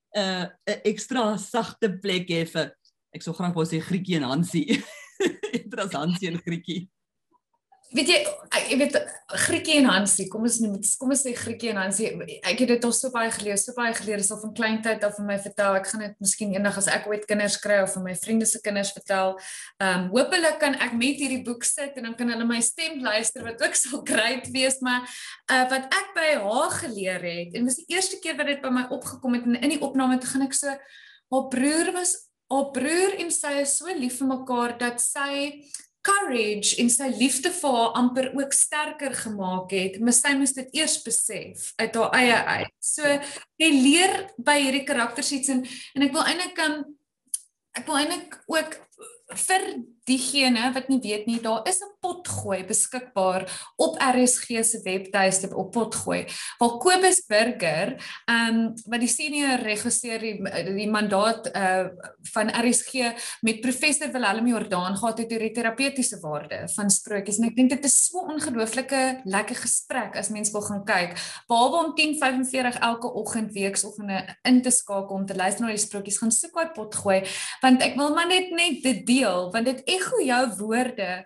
'n uh, ekstra sagte plek hê vir ek sou graag wou sê Grietjie en Hansie. Dit Hansie en Grietjie. Weet jy, ek weet Grietjie en Hansie, kom ons noem kom ons sê Grietjie en Hansie. Ek het dit al so baie gelees, so baie geleer, is al van kleintyd af van my vertel. Ek gaan dit miskien eendag as ek ooit kinders kry of van my vriende se kinders vertel. Ehm um, hopelik kan ek met hierdie boek sit en dan kan hulle my stem luister wat ook sal great wees, maar uh, wat ek by haar geleer het en dis die eerste keer wat dit by my opgekom het en in die opname toe gaan ek so haar broer was haar broer en sy is so lief vir mekaar dat sy courage en sy liefde vir haar amper ook sterker gemaak het, maar sy moes dit eers besef uit haar eie uit. So jy leer by hierdie karakters iets en, en ek wil eintlik kan ek wil eintlik ook vir diegene wat nie weet nie, daar is 'n potgooi beskikbaar op R S G se webtuiste op potgooi. Waar Kobus Burger, um, wat die senior regisseur die, die mandaat uh, van R S G met professor Willem Jordaan gehad het oor die terapeutiese waarde van sprokies. En ek dink dit is so 'n ongelooflike lekker gesprek as mens wil gaan kyk. Behalwe om tien vyf en veertig elke oggend weeksoggende in te skakel om te luister na die sprokies, gaan soek uit potgooi, want ek wil maar net net dit deel, want dit ego jou woorde.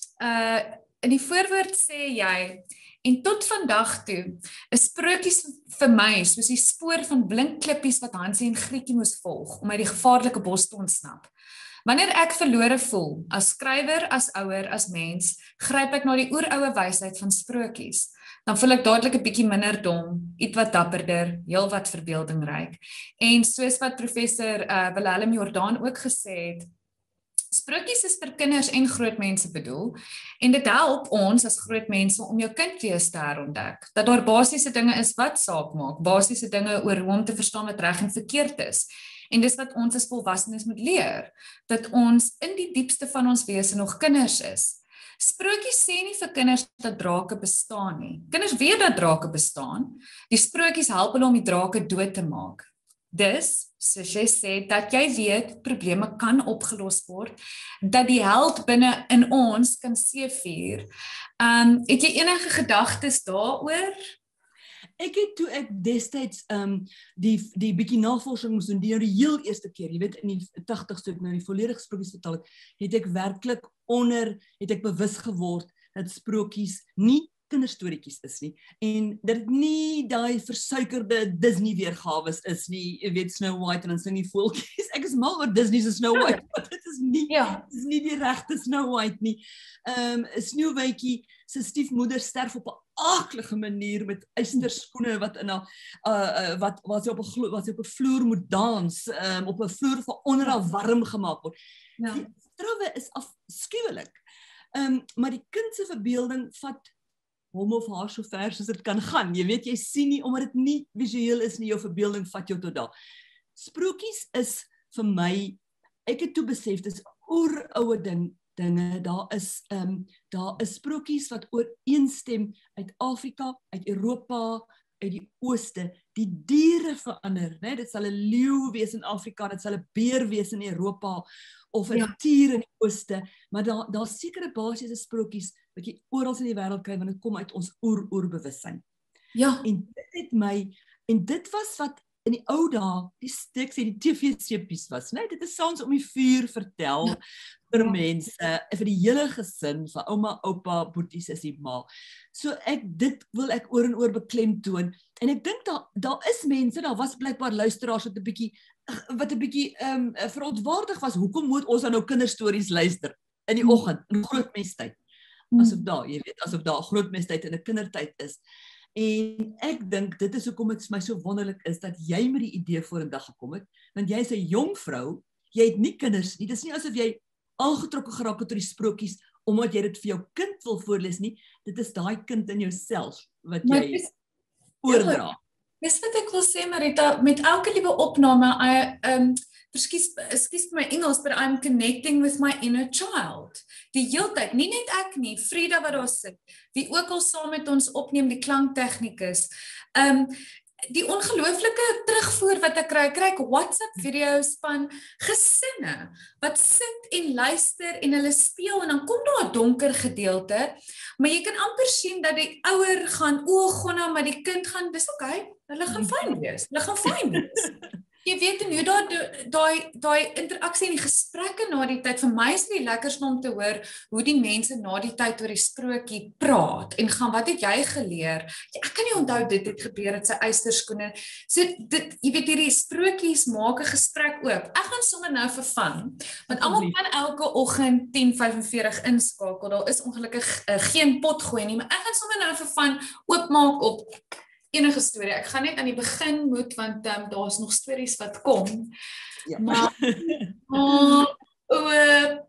Uh, in die voorwoord sê jy, en tot vandag toe, is sprokies vir my, soos die spoor van blink klippies wat Hansie en Grietjie moes volg, om uit die gevaarlike bos te ontsnap. Wanneer ek verlore voel, as skrywer, as ouer, as mens, gryp ek na die oeroue wysheid van sprokies. Dan voel ek dadelik 'n bietjie minder dom, iets wat dapperder, heel wat verbeeldingryk. En soos wat professor uh, Willem Jordaan ook gesê het, sprokies is vir kinders en groot mense bedoel, en dit help ons as groot mense om jou kindwees te herontdek, dat daar basiese dinge is wat saak maak, basiese dinge oor hoe om te verstaan wat reg en verkeerd is, en dis wat ons as volwassenes moet leer, dat ons in die diepste van ons wese nog kinders is. Sprokies sê nie vir kinders dat drake bestaan nie. Kinders weet dat drake bestaan, die sprokies help hulle om die drake dood te maak. Dus, soos jy sê, dat jy weet, probleme kan opgelos word, dat die held binne in ons kan seevier. Um, het jy enige gedagtes daaroor? Ek het toe ek destyds um, die, die bietjie navorsing moes doen, die nou die heel eerste keer, jy weet in die tagtig toe ek nou die volledige sprokies vertel het, het ek werklik onder, het ek bewus geword, dat sprokies nie kinderstories is nie, en dat dit nie daai versuikerde Disney weergawe is nie, jy weet Snow White en dan sing die voeltjies, ek is mal oor Disney se Snow White, maar dit is nie, ja. dit is nie die regte Snow White nie. Um, Sneeuwwitjie se stiefmoeder sterf op 'n aaklige manier met ysterskoene wat in 'n uh, uh, wat wat sy op 'n wat sy op 'n vloer moet dans, um, op 'n vloer van onder haar warm gemaak word. Ja. Die strawwe is afskuwelik. Um, maar die kind se verbeelding vat hom of haar so ver soos dit kan gaan. Jy weet, jy sien nie, omdat dit nie visueel is nie, jou verbeelding vat jou tot daar. Sprokies is vir my, ek het toe besef, dis oeroue ding, dinge, daar is, um, daar is sprokies wat ooreenstem uit Afrika, uit Europa, uit die ooste, die diere verander, né? Dit sal 'n leeu wees in Afrika, dit sal 'n beer wees in Europa, of 'n ja. tier in die ooste, maar daar, daar sekere basiese sprokies, wat jy oral in die wêreld kry, want dit kom uit ons oer-oerbewussyn. Ja. En dit het my, en dit was wat in die ou dae, die steek sê, die T V-seepies was, né? Dit is soms om die vuur vertel, ja. vir ja. mense, vir die hele gesin, vir ouma, oupa, boeties is die ma. So ek, dit wil ek oor en oor beklemtoon, en ek dink daar, daar is mense, daar was blykbaar luisteraars wat 'n bietjie, wat 'n bietjie um, verontwaardig was, hoekom moet ons dan nou kinderstories luister, in die oggend, in grootmenstyd, asof daar, jy weet, asof daar grootmenstyd in 'n kindertyd is. En ek dink, dit is hoekom dit my so wonderlik is, dat jy met die idee vorendag gekom het, want jy is 'n jong vrou, jy het nie kinders nie, dit is nie asof jy aangetrokke geraak het tot die sprokies, omdat jy dit vir jou kind wil voorlees nie, dit is daai kind in jouself, wat jy is, oordra. Dis wat ek wil sê, Marita, met elke liewe opname, I, um, Verskies, excuse my Engels, but I'm connecting with my inner child. Die heeltyd, nie net ek nie, Frida wat daar sit, wie ook al saam met ons opneem, die klanktechnikus. Um, die ongelooflike terugvoer wat ek kry, kry ek WhatsApp video's van gesinne, wat sit en luister en hulle speel, en dan kom daar 'n donker gedeelte, maar jy kan amper sien dat die ouer gaan, o, gonna, maar die kind gaan, dis oké, okay, hulle gaan fyn wees, hulle gaan fyn wees. Jy weet en hoe daai daai daai interaksie en die gesprekke na die tyd vir my is dit lekkerste om te hoor hoe die mense na die tyd oor die sprokie praat en gaan wat het jy geleer? Ja, ek kan nie onthou dit het gebeur met sy eysterskoene. So dit jy weet hierdie sprokies maak 'n gesprek oop. Ek gaan sommer nou vir van want almal kan elke oggend tien vyf-en-veertig inskakel. Daar is ongelukkig uh, geen pot gooi nie, maar ek gaan sommer nou vir van oopmaak op enige storie. Ek gaan net aan die begin moet want um, daar's nog stories wat kom. Ja. Maar oh, oh,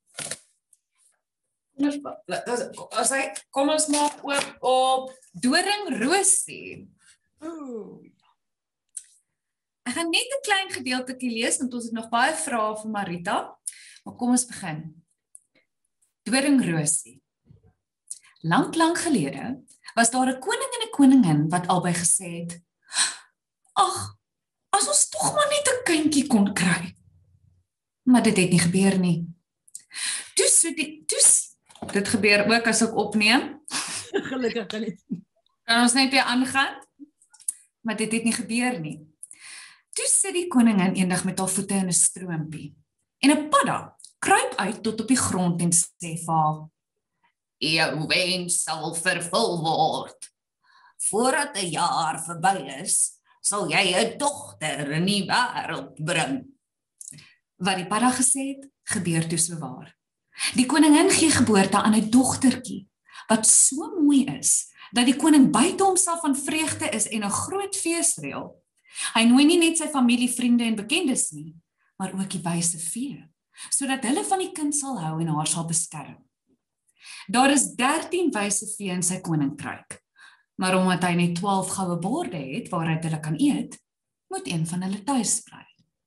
as hy kom ons maak oop op doringroosie. Oh. Ek gaan net 'n klein gedeeltjie lees want ons het nog baie vrae vir Marita. Maar kom ons begin. Doringroosie. Lank lank gelede was daar 'n koning en 'n koningin wat albei gesê het: "Ag, as ons tog maar net 'n kindjie kon kry." Maar dit het nie gebeur nie. Toe so die toe dit gebeur ook as ek opneem. Gelukkig kan dit. Kan ons net weer aangaan? Maar dit het nie gebeur nie. Toe sit die koningin eendag met haar voete in 'n stroompie. En 'n padda kruip uit tot op die grond en sê vir haar: "Jou wens sal vervul word. Voordat 'n jaar verby is, sal jy 'n dogter in die wêreld bring." Wat die padda gesê het, gebeur toe so waar. Die koningin gee geboorte aan 'n dogtertjie wat so mooi is dat die koning buite homself van vreugde is en 'n groot fees reël. Hy nooi nie net sy familie, vriende en bekendes nie, maar ook die wyse vee, sodat hulle van die kind sal hou en haar sal beskerm. Daar is dertien wyse vee in sy koninkryk, maar omdat hy net twaalf goue borde het waaruit hulle kan eet, moet een van hulle tuis bly.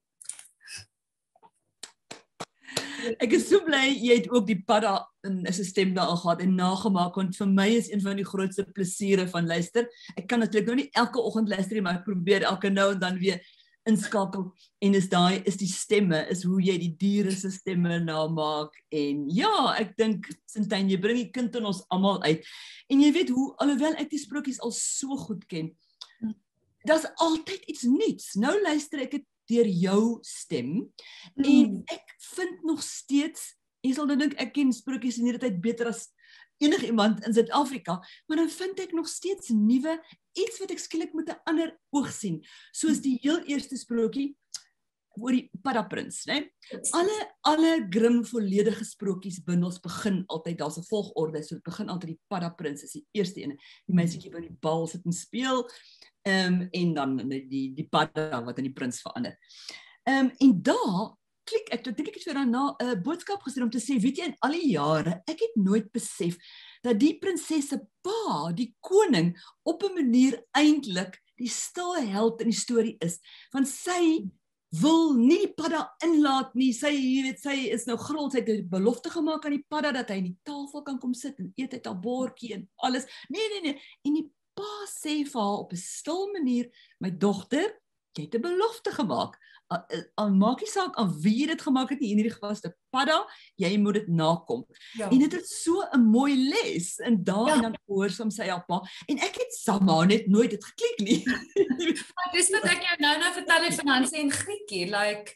Ek is so bly jy het ook die padda in 'n stem daar gehad en nagemaak, want vir my is een van die grootste plesiere van luister. Ek kan natuurlik nou nie elke oggend luister nie, maar ek probeer elke nou en dan weer inskakel en is daai is die stemme, is hoe jy die diere se stemme namaak en ja, ek dink Sintyn, jy bring die kind in ons almal uit. En jy weet hoe alhoewel ek die sprokies al so goed ken, daar's altyd iets nuuts. Nou luister ek dit deur jou stem mm. en ek vind nog steeds, jy sal nou dink ek ken sprokies in hierdie tyd beter as enige iemand in Suid-Afrika, maar dan vind ek nog steeds nuwe iets wat ek skielik met 'n ander oog sien, soos die heel eerste sprokie oor die Padda Prins, né? Alle alle Grimm volledige sprokies bundels begin altyd, daar's 'n volgorde, so dit begin altyd die Padda Prins is die eerste ene. Die meisietjie wat die bal sit en speel, um, en dan die die padda wat in die prins verander. Um, en daar klik ek, toe dink ek het so daarna 'n uh, boodskap gestuur om te sê, weet jy, in al die jare, ek het nooit besef dat die prinses se pa, die koning, op 'n manier eintlik die stille held in die storie is, want sy wil nie die padda inlaat nie, sy, jy weet, sy is nou grol, sy het 'n belofte gemaak aan die padda, dat hy in die tafel kan kom sit en eet uit haar bordjie en alles, nee, nee, nee, en die pa sê vir haar op 'n stil manier, my dogter, jy het 'n belofte gemaak, al, al maak nie saak aan wie jy dit gemaak het nie, in hierdie geval is dit padda, jy moet dit nakom. Ja. En dit is so 'n mooi les, en daar ja. En dan gehoorsaam sy haar pa, en ek het somehow net nooit dit geklik nie. Maar dis wat ek jou nou nou vertel het van Hansie en Grietjie, like,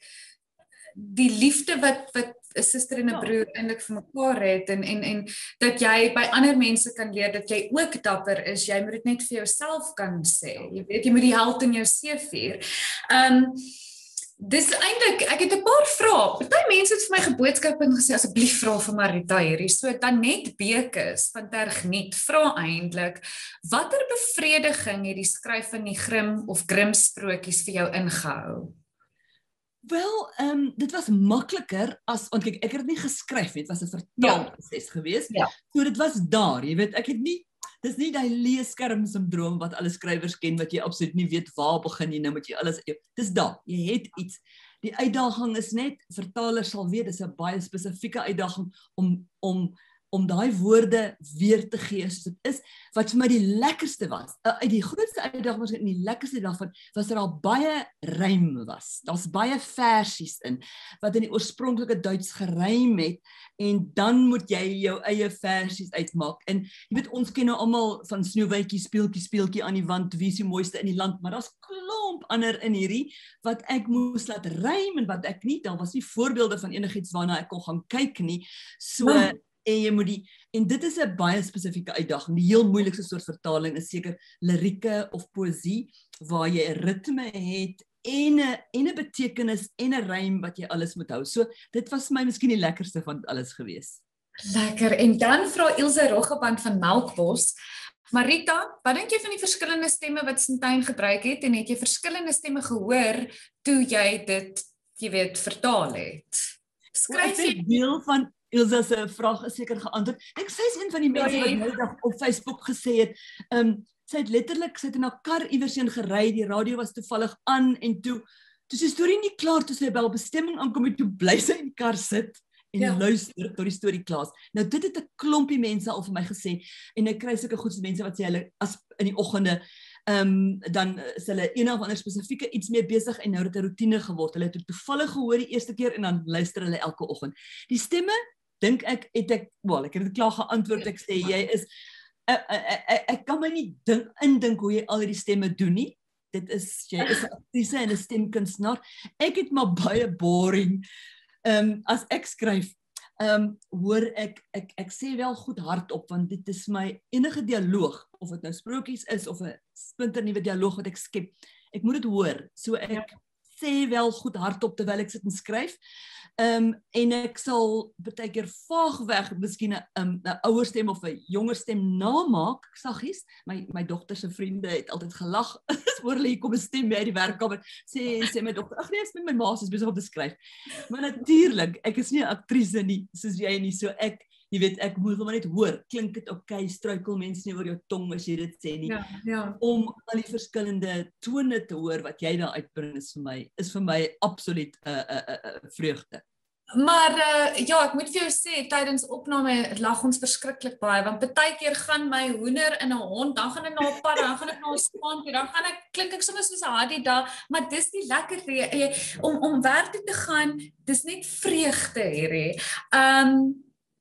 die liefde wat, wat 'n suster en 'n broer eintlik vir mekaar het, en, en, en dat jy by ander mense kan leer, dat jy ook dapper is, jy moet dit net vir jouself kan sê, jy weet, jy moet die held in jou see vier. Um, dis eintlik, ek het 'n paar vrae, party mense het vir my geboodskap en gesê, asseblief vra vir Marita hierdie, so Danet Bekes van Tergniet, vra eintlik, watter bevrediging het die skryf van die Grimm of Grimm sprokies vir jou ingehou? Wel, um, dit was makliker as, want kyk, ek het dit nie geskryf nie, dit was 'n vertaalproses ja. geweest, ja. So dit was daar, jy weet, ek het nie, dis nie die leeskerm-syndroom wat alle skrywers ken, wat jy absoluut nie weet waar begin jy, nou moet jy alles, dis daar, jy het iets, die uitdaging is net, vertalers sal weet, dis 'n baie spesifieke uitdaging, om, om om daai woorde weer te gee soos dit is, wat vir my die lekkerste was. Uh, die grootste uitdaging was en die lekkerste daarvan was dat daar baie rym was. Daar's baie versies in wat in die oorspronklike Duits gerym het en dan moet jy jou eie versies uitmaak. En jy weet ons ken nou almal van Sneeuwwitjie speeltjie speeltjie aan die wand, wie is die mooiste in die land, maar daar's klomp ander in hierdie wat ek moes laat rym en wat ek nie, daar was nie voorbeelde van enigiets waarna ek kon gaan kyk nie. So oh. En jy moet die, en dit is 'n baie spesifieke uitdaging. Die heel moeilikste soort vertaling is seker lirieke of poësie waar jy 'n ritme het en 'n en 'n betekenis en 'n rym wat jy alles moet hou. So dit was vir my miskien die lekkerste van alles gewees. Lekker. En dan vra Ilse Roggeband van Melkbos, Marita, wat dink jy van die verskillende stemme wat Sintyn gebruik het en het jy verskillende stemme gehoor toe jy dit, jy weet, vertaal het? Skryf jy deel van Ilse se vraag is seker geantwoord. Ek sê is een van die mense wat nou dag op Facebook gesê het, ehm um, sy het letterlik sy het in haar kar iewers heen gery, die radio was toevallig aan en toe toe sy storie nie klaar toe sy by 'n bestemming aankom en toe bly sy in die kar sit en ja. luister tot die storie klaar. Nou dit het 'n klompie mense al vir my gesê en ek kry sulke goeie mense wat sê hulle as in die oggende ehm um, dan is hulle een of ander spesifieke iets mee besig en nou het dit 'n rotine geword. Hulle het dit toevallig gehoor die eerste keer en dan luister hulle elke oggend. Die stemme dink ek het ek wel ek het dit klaar geantwoord. Ek sê jy is ek, ek, ek, ek kan my nie dink indink hoe jy al hierdie stemme doen nie. Dit is jy is 'n aktrise en 'n stemkunstenaar. Ek het maar baie boring. Ehm um, as ek skryf, ehm um, hoor ek ek ek sê wel goed hardop want dit is my enige dialoog of dit nou sprokies is of 'n splinternuwe dialoog wat ek skep. Ek moet dit hoor. So ek ja. sê wel goed hardop terwyl ek sit en skryf. Ehm um, en ek sal baie keer vaagweg miskien 'n um, 'n ouer stem of 'n jonger stem namaak, saggies. My my dogter se vriende het altyd gelag. Hoor hulle hier kom 'n stem by die werkkamer. Sê sê my dogter, ag nee, ek is met my ma se besig om te skryf. Maar natuurlik, ek is nie 'n aktrise nie, soos jy nie, so ek jy weet ek moet hom net hoor. Klink dit okay? Struikel mense nie oor jou tong as jy dit sê nie. Ja, ja. Om al die verskillende tone te hoor wat jy daar uitbring is vir my is vir my absoluut 'n 'n 'n vreugde. Maar uh, ja, ek moet vir jou sê, tydens opname lag ons verskriklik baie, want baie keer gaan my hoender in 'n hond, dan gaan ek na 'n pad, dan gaan ek na 'n spaantjie, dan gaan ek klink ek sommer soos 'n Hardy daar, maar dis die lekkerte om om werk toe te gaan, dis net vreugde hierdie. Ehm um,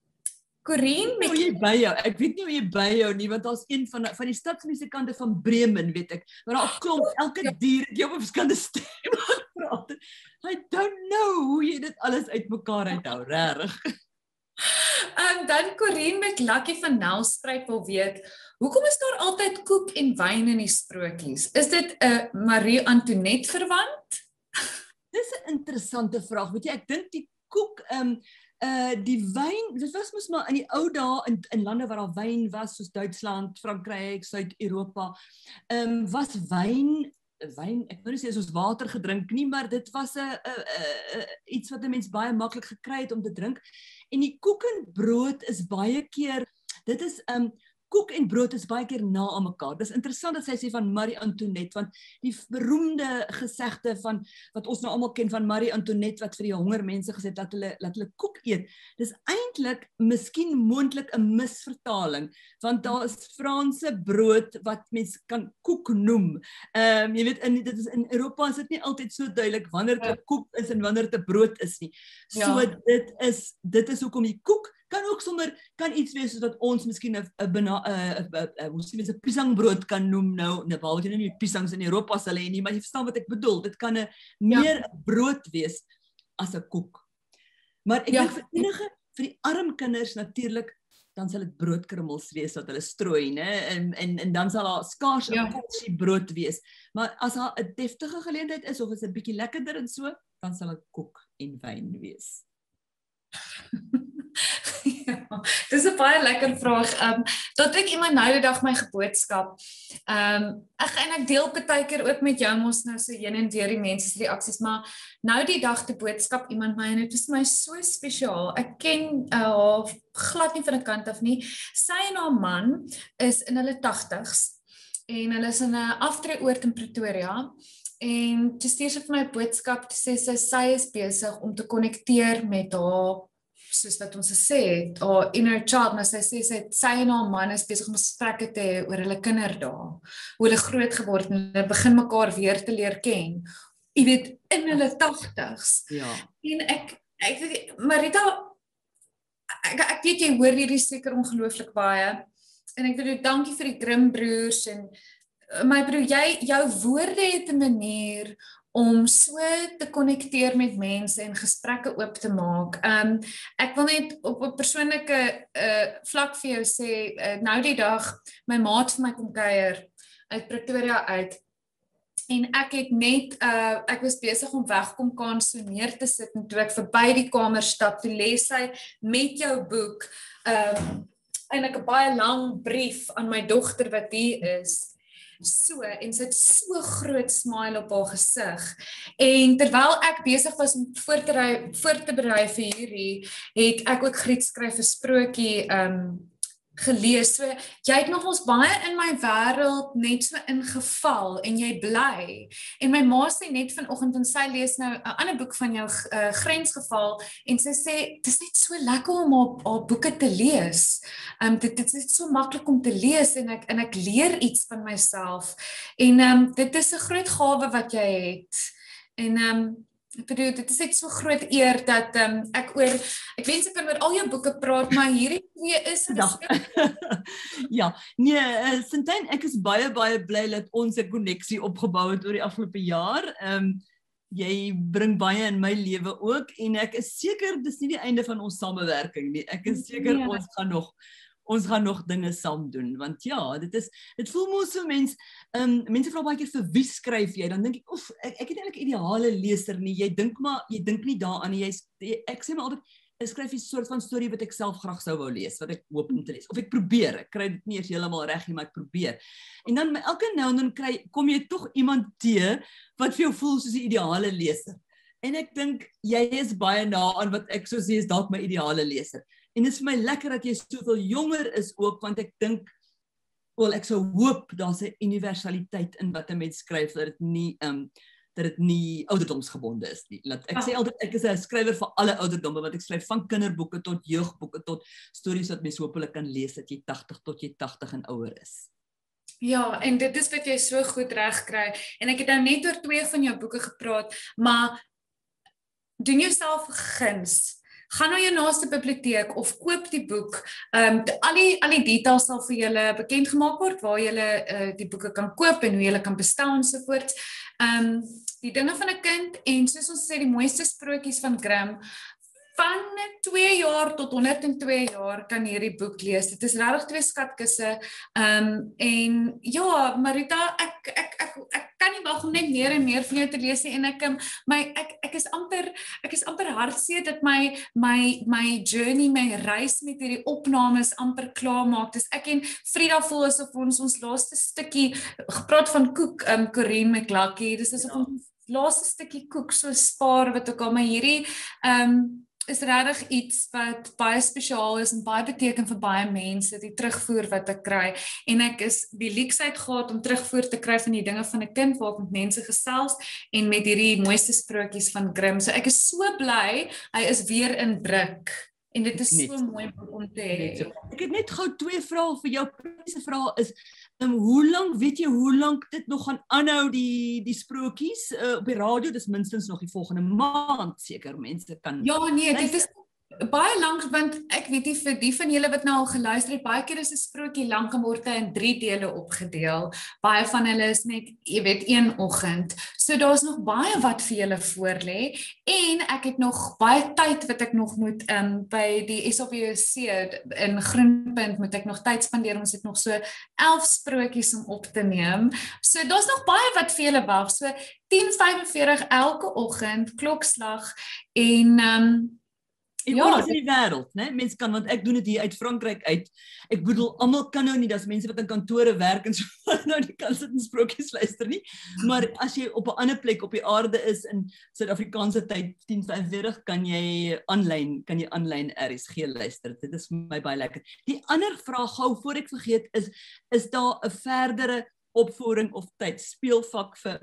Corien, met jy by jou. Ek weet nie hoe jy by jou nie, want daar's een van van die stadsmusikante van Bremen, weet ek. Maar daar klomp elke dier jy op 'n verskillende stem praat. I don't know hoe jy dit alles uitmekaar uithou, regtig. Ehm um, dan Corien met Lucky van Nelspruit wil weet, hoekom is daar altyd koek en wyn in die sprokies? Is dit 'n uh, Marie Antoinette verwant? Dis 'n interessante vraag. Weet jy, ek dink die koek ehm um, Uh, die wyn, dit was mos maar in die ou dae in, in lande waar daar wyn was, soos Duitsland, Frankryk, Suid-Europa, um, was wyn, wyn, ek wil nie sê soos water gedrink nie, maar dit was 'n uh, uh, uh, iets wat 'n mens baie maklik gekry het om te drink. En die koek en brood is baie keer, dit is um, koek en brood is baie keer na aan mekaar. Dis interessant dat sy sê van Marie Antoinette, want die beroemde gesegde van wat ons nou almal ken van Marie Antoinette wat vir die honger mense gesê het dat hulle laat hulle koek eet. Dis eintlik miskien moontlik 'n misvertaling, want daar is Franse brood wat mens kan koek noem. Ehm um, jy weet in dit is in Europa is dit nie altyd so duidelik wanneer dit 'n koek is en wanneer dit 'n brood is nie. So ja. dit is dit is hoekom die koek kan ook sommer kan iets wees soos wat ons miskien 'n 'n 'n hoe sê mense pisangbrood kan noem nou, nou behalwe jy nie pisangs in Europa sal hê nie, maar jy verstaan wat ek bedoel. Dit kan 'n meer ja. brood wees as 'n koek. Maar ek ja. dink vir enige vir die arm kinders natuurlik dan sal dit broodkrummels wees wat hulle strooi, né? En en en dan sal daar skaars 'n ja. potjie brood wees. Maar as daar 'n deftige geleentheid is of is 'n bietjie lekkerder en so, dan sal dit koek en wyn wees. Ja, dis 'n baie lekker vraag. Ehm um, tot ek iemand nou die dag my geboodskap. Ehm um, ek en ek deel baie keer ook met jou mos nou so heen en weer die mense se reaksies, maar nou die dag te boodskap iemand my en dit is my so spesiaal. Ek ken haar uh, glad nie van 'n kant af nie. Sy en haar man is in hulle tagtigs en hulle is in 'n aftreeoord in Pretoria. En toe stuur sy vir my 'n boodskap te sê sy sy is besig om te konnekteer met haar soos wat ons gesê het, haar inner child, maar sy sê sy, sy en haar man is besig om gesprekke te hê oor hulle kinderdae, hoe hulle groot geword en hulle begin mekaar weer te leer ken. Jy weet, in hulle tagtigs. Ja. En ek, ek Marita, ek, ek weet jy hoor hierdie seker ongelooflik baie. En ek bedoel, dankie vir die Grimm broers en my broer, jy jou woorde het 'n manier om so te konnekteer met mense en gesprekke oop te maak. Um ek wil net op 'n persoonlike uh, vlak vir jou sê, uh, nou die dag my maat vir my kom kuier uit Pretoria uit. En ek het net uh ek was besig om wegkom kan so neer te sit en toe ek verby die kamer stap, toe lees sy met jou boek um en ek 'n baie lang brief aan my dogter wat hier is. So, en sy het so groot smile op haar gesig. En terwyl ek besig was om voor te, rui, voor te berei vir hierdie, het ek ook Griet skryf 'n sprokie um, gelees. So, jy het nog ons baie in my wêreld net so ingeval en jy bly. En my ma sê net vanoggend en sy lees nou 'n ander boek van jou uh, Grensgeval en sy sê dit is net so lekker om haar, haar boeke te lees. Um, dit, dit is so maklik om te lees en ek en ek leer iets van myself. En um, dit is 'n groot gawe wat jy het. En um, ek bedoel, dit is net so groot eer dat um, ek oor, ek wens ek kan oor al jou boeke praat, maar hierdie twee is ja, nee, uh, Sintyn, ek is baie, baie bly dat ons 'n koneksie opgebou het oor die afgelope jaar. Um, jy bring baie in my lewe ook, en ek is seker, dis nie die einde van ons samewerking nie. Ek is seker, ja. ons gaan nog ons gaan nog dinge saam doen, want ja, dit is, dit voel moes so mens, um, mense vra baie keer vir wie skryf jy, dan dink ek, oef, ek, ek het eintlik ideale leser nie, jy dink maar, jy dink nie daaraan nie, jy, ek sê maar altyd, ek skryf 'n soort van storie wat ek self graag sou wou lees, wat ek hoop om te lees, of ek probeer, ek kry dit nie eers heeltemal reg nie, maar ek probeer, en dan elke nou en dan kry, kom jy tog iemand te, wat vir jou voel soos die ideale leser, en ek dink, jy is baie na aan wat ek so sê is dalk my ideale leser, en dit is vir my lekker dat jy soveel jonger is ook, want ek dink, wel ek sou hoop, daar's 'n universaliteit in wat 'n mens skryf, dat dit nie, um, dat dit nie ouderdomsgebonde is nie. Laat, ek ah. sê altyd, ek is 'n skrywer vir alle ouderdomme, want ek skryf van kinderboeke tot jeugboeke, tot stories wat mens hopelik kan lees, dat jy tagtig tot jy tagtig en ouer is. Ja, en dit is wat jy so goed reg kry, en ek het nou net oor twee van jou boeke gepraat, maar doen jouself 'n guns, gaan na jou naaste biblioteek of koop die boek. Um, al, die, al die details sal vir julle bekend gemaak word, waar julle uh, die boeke kan koop en hoe julle kan bestel en so voort. Um, die dinge van 'n kind en soos ons sê, die mooiste sprokies van Grimm, van twee jaar tot honderd en twee jaar kan hierdie boek lees. Dit is regtig twee skatkisse. Um, en ja, Marita, ek, ek, ek, ek kan nie wag om net meer en meer van jou te lees nie, en ek, my, ek, ek is amper, ek is amper hartseer dat my, my, my journey, my reis met hierdie opnames amper klaar maak. Dus ek en Frida voel asof ons ons laaste stukkie, gepraat van koek, um, Corinne McLucky, dis asof ja. ons laaste stukkie koek so spaar, wat ook al, maar hierdie, um, is regtig iets wat baie spesiaal is en baie beteken vir baie mense, die terugvoer wat ek kry, en ek is die leksheid gehad om terugvoer te kry van die dinge van 'n kind, waar ek met mense gesels, en met hierdie mooiste sprokies van Grimm, so ek is so bly, hy is weer in druk, en dit is net, so mooi om te hê. So. Ek het net gou twee vrae vir jou. Die vraag is, um, hoe lank, weet jy hoe lank dit nog gaan aanhou, die, die sprokies uh, op die radio, dis minstens nog die volgende maand, seker, mense kan... Ja, nee, dit is baie lank, want ek weet nie, vir die van julle wat nou al geluister het, baie keer is 'n sprokie lank en word in drie dele opgedeel, baie van hulle is net, jy weet, een oggend, so daar's nog baie wat vir julle voorlê, en ek het nog baie tyd wat ek nog moet, um, by die S A B C in Groenpunt, moet ek nog tyd spandeer, ons het nog so elf sprokies om op te neem, so daar's nog baie wat vir julle wag, so tien vyf-en-veertig elke oggend, klokslag, en, um, En ja, oral in die wêreld, né? Mense kan, want ek doen dit hier uit Frankryk uit. Ek bedoel, almal kan nou nie, daar's mense wat in kantore werk en so nou nie kan sit en sprokies luister nie. Maar as jy op 'n ander plek op die aarde is in Suid-Afrikaanse tyd tien vyf-en-veertig, kan jy aanlyn, kan jy aanlyn R S G luister. Dit is vir my baie lekker. Die ander vraag gou voor ek vergeet is, is daar 'n verdere opvoering of tyd speelvak vir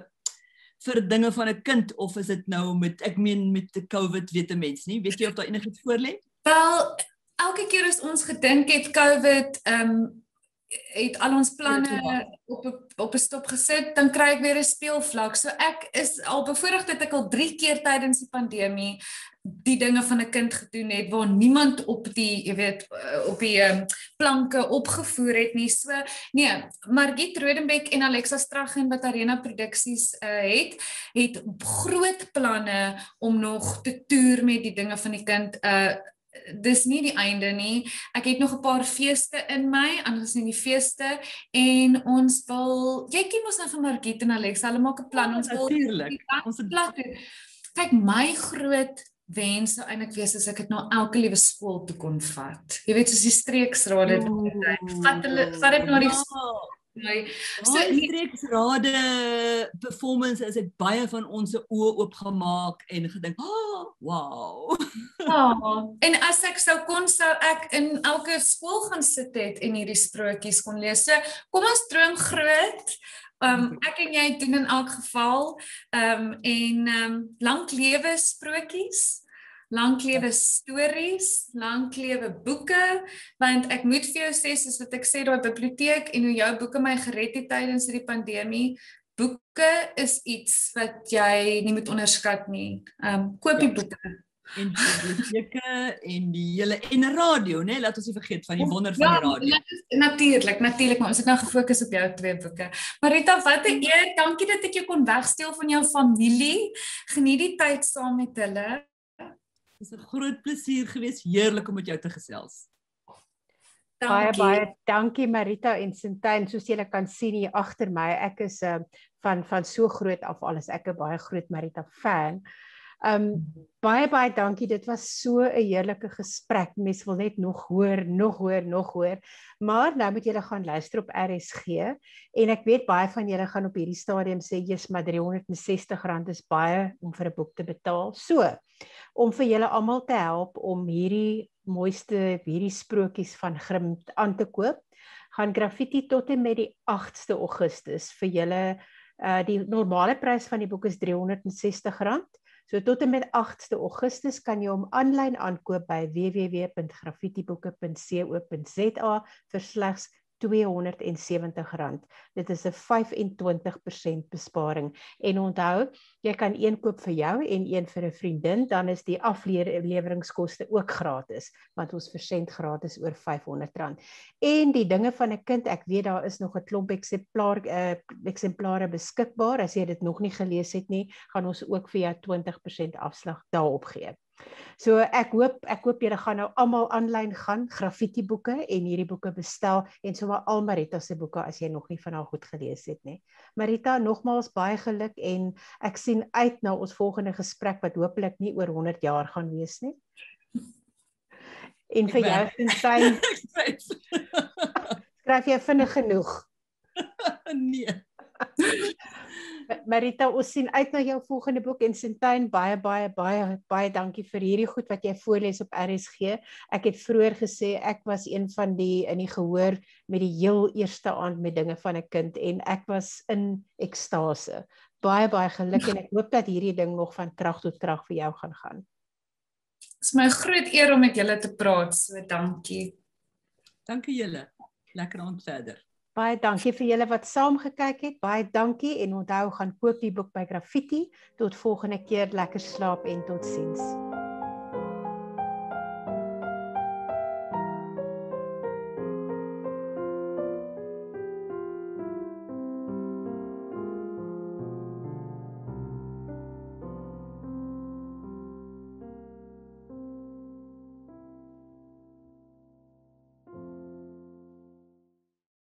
vir dinge van 'n kind, of is dit nou met, ek meen met die COVID, weet 'n mens nie, weet jy of daar enigiets voor lê? Wel, elke keer as ons gedink het COVID um, het al ons planne op 'n op 'n stop gesit, dan kry ek weer 'n speelvlak. So ek is al bevoorreg dat ek al drie keer tydens die pandemie die dinge van 'n kind gedoen het waar niemand op die, jy weet, op die um, planke opgevoer het nie. So nee, Margriet Rodenbeck en Alexa Straggen wat Arena Produksies uh, het, het groot planne om nog te toer met die dinge van die kind. Uh, dis nie die einde nie. Ek het nog 'n paar feeste in my, anders nie die feeste, en ons wil, jy ken ons nou van Margriet en Alexa, hulle maak 'n plan, Ja, ons wil natuurlijk. Ons het plat doen. Kyk, my groot wens sou eintlik wees as ek dit na elke liewe skool toe kon vat. Jy weet, soos die streeksrade, vat hulle, vat dit na die skool. So die streeksrade performance is dit baie van ons oë oopgemaak en gedink, oh, wow. Ja, en as ek sou kon, sou ek in elke skool gaan sit het en hierdie sprokies kon lees. So kom ons droom groot. Um, ek en jy doen in elk geval um, en um, lank lewe sprokies. Lank lewe stories, lank lewe boeke, want ek moet vir jou sê, soos wat ek sê, daai biblioteek en hoe jou boeke my gered het tydens die pandemie, boeke is iets wat jy nie moet onderskat nie. Um, koop die boeke. En biblioteke en die hele, en radio, né? Laat ons nie vergeet van die wonder van ja, die radio. Natuurlik, natuurlik, maar ons het nou gefokus op jou twee boeke. Marita, wat 'n eer, dankie dat ek jou kon wegsteel van jou familie. Geniet die tyd saam met hulle. Dit is 'n groot plesier gewees, heerlik om met jou te gesels. Baie baie dankie Marita en Sintyn, soos julle kan sien hier agter my, ek is uh, van van so groot af al is ek 'n baie groot Marita fan. Um baie baie dankie, dit was so 'n heerlike gesprek. Mense wil net nog hoor, nog hoor, nog hoor. Maar nou moet julle gaan luister op R S G en ek weet baie van julle gaan op hierdie stadium sê, "Jesus, maar driehonderdsestig rand is baie om vir 'n boek te betaal." So, om vir julle almal te help om hierdie mooiste hierdie sprokies van Grimm aan te koop, gaan Graffiti tot en met die agste Augustus vir julle uh, die normale prys van die boek is driehonderdsestig rand. So tot en met agste Augustus kan jy hom aanlyn aankoop by w w w punt graffitiboeke punt co punt z a vir slegs tweehonderdsewentig rand. Dit is 'n vyf en twintig persent besparing. En onthou, jy kan een koop vir jou en een vir 'n vriendin, dan is die afleweringskoste ook gratis, want ons versend gratis oor vyfhonderd rand. En die dinge van 'n kind, ek weet daar is nog 'n klomp eksemplaar, uh, eksemplare beskikbaar. As jy dit nog nie gelees het nie, gaan ons ook vir jou twintig persent afslag daarop gee. So ek hoop ek hoop julle gaan nou almal aanlyn gaan graffiti boeke en hierdie boeke bestel en sommer al Marita se boeke as jy nog nie van haar goed gelees het nie. Marita, nogmaals baie geluk en ek sien uit na ons volgende gesprek wat hopelik nie oor honderd jaar gaan wees nie. En vir jou Sintyn, skryf jy vinnig genoeg? Nee. Marita, ons sien uit na jou volgende boek en Sintyn, baie baie baie baie dankie vir hierdie goed wat jy voorlees op R S G. Ek het vroeër gesê ek was een van die in die gehoor met die heel eerste aand met dinge van 'n kind en ek was in ekstase. Baie baie geluk en ek hoop dat hierdie ding nog van krag tot krag vir jou gaan gaan. Dit is my groot eer om met julle te praat, so dankie. Dankie julle. Lekker aand verder. Baie dankie vir julle wat saam gekyk het. Baie dankie en onthou gaan koop die boek by Graffiti. Tot volgende keer, lekker slaap en totsiens.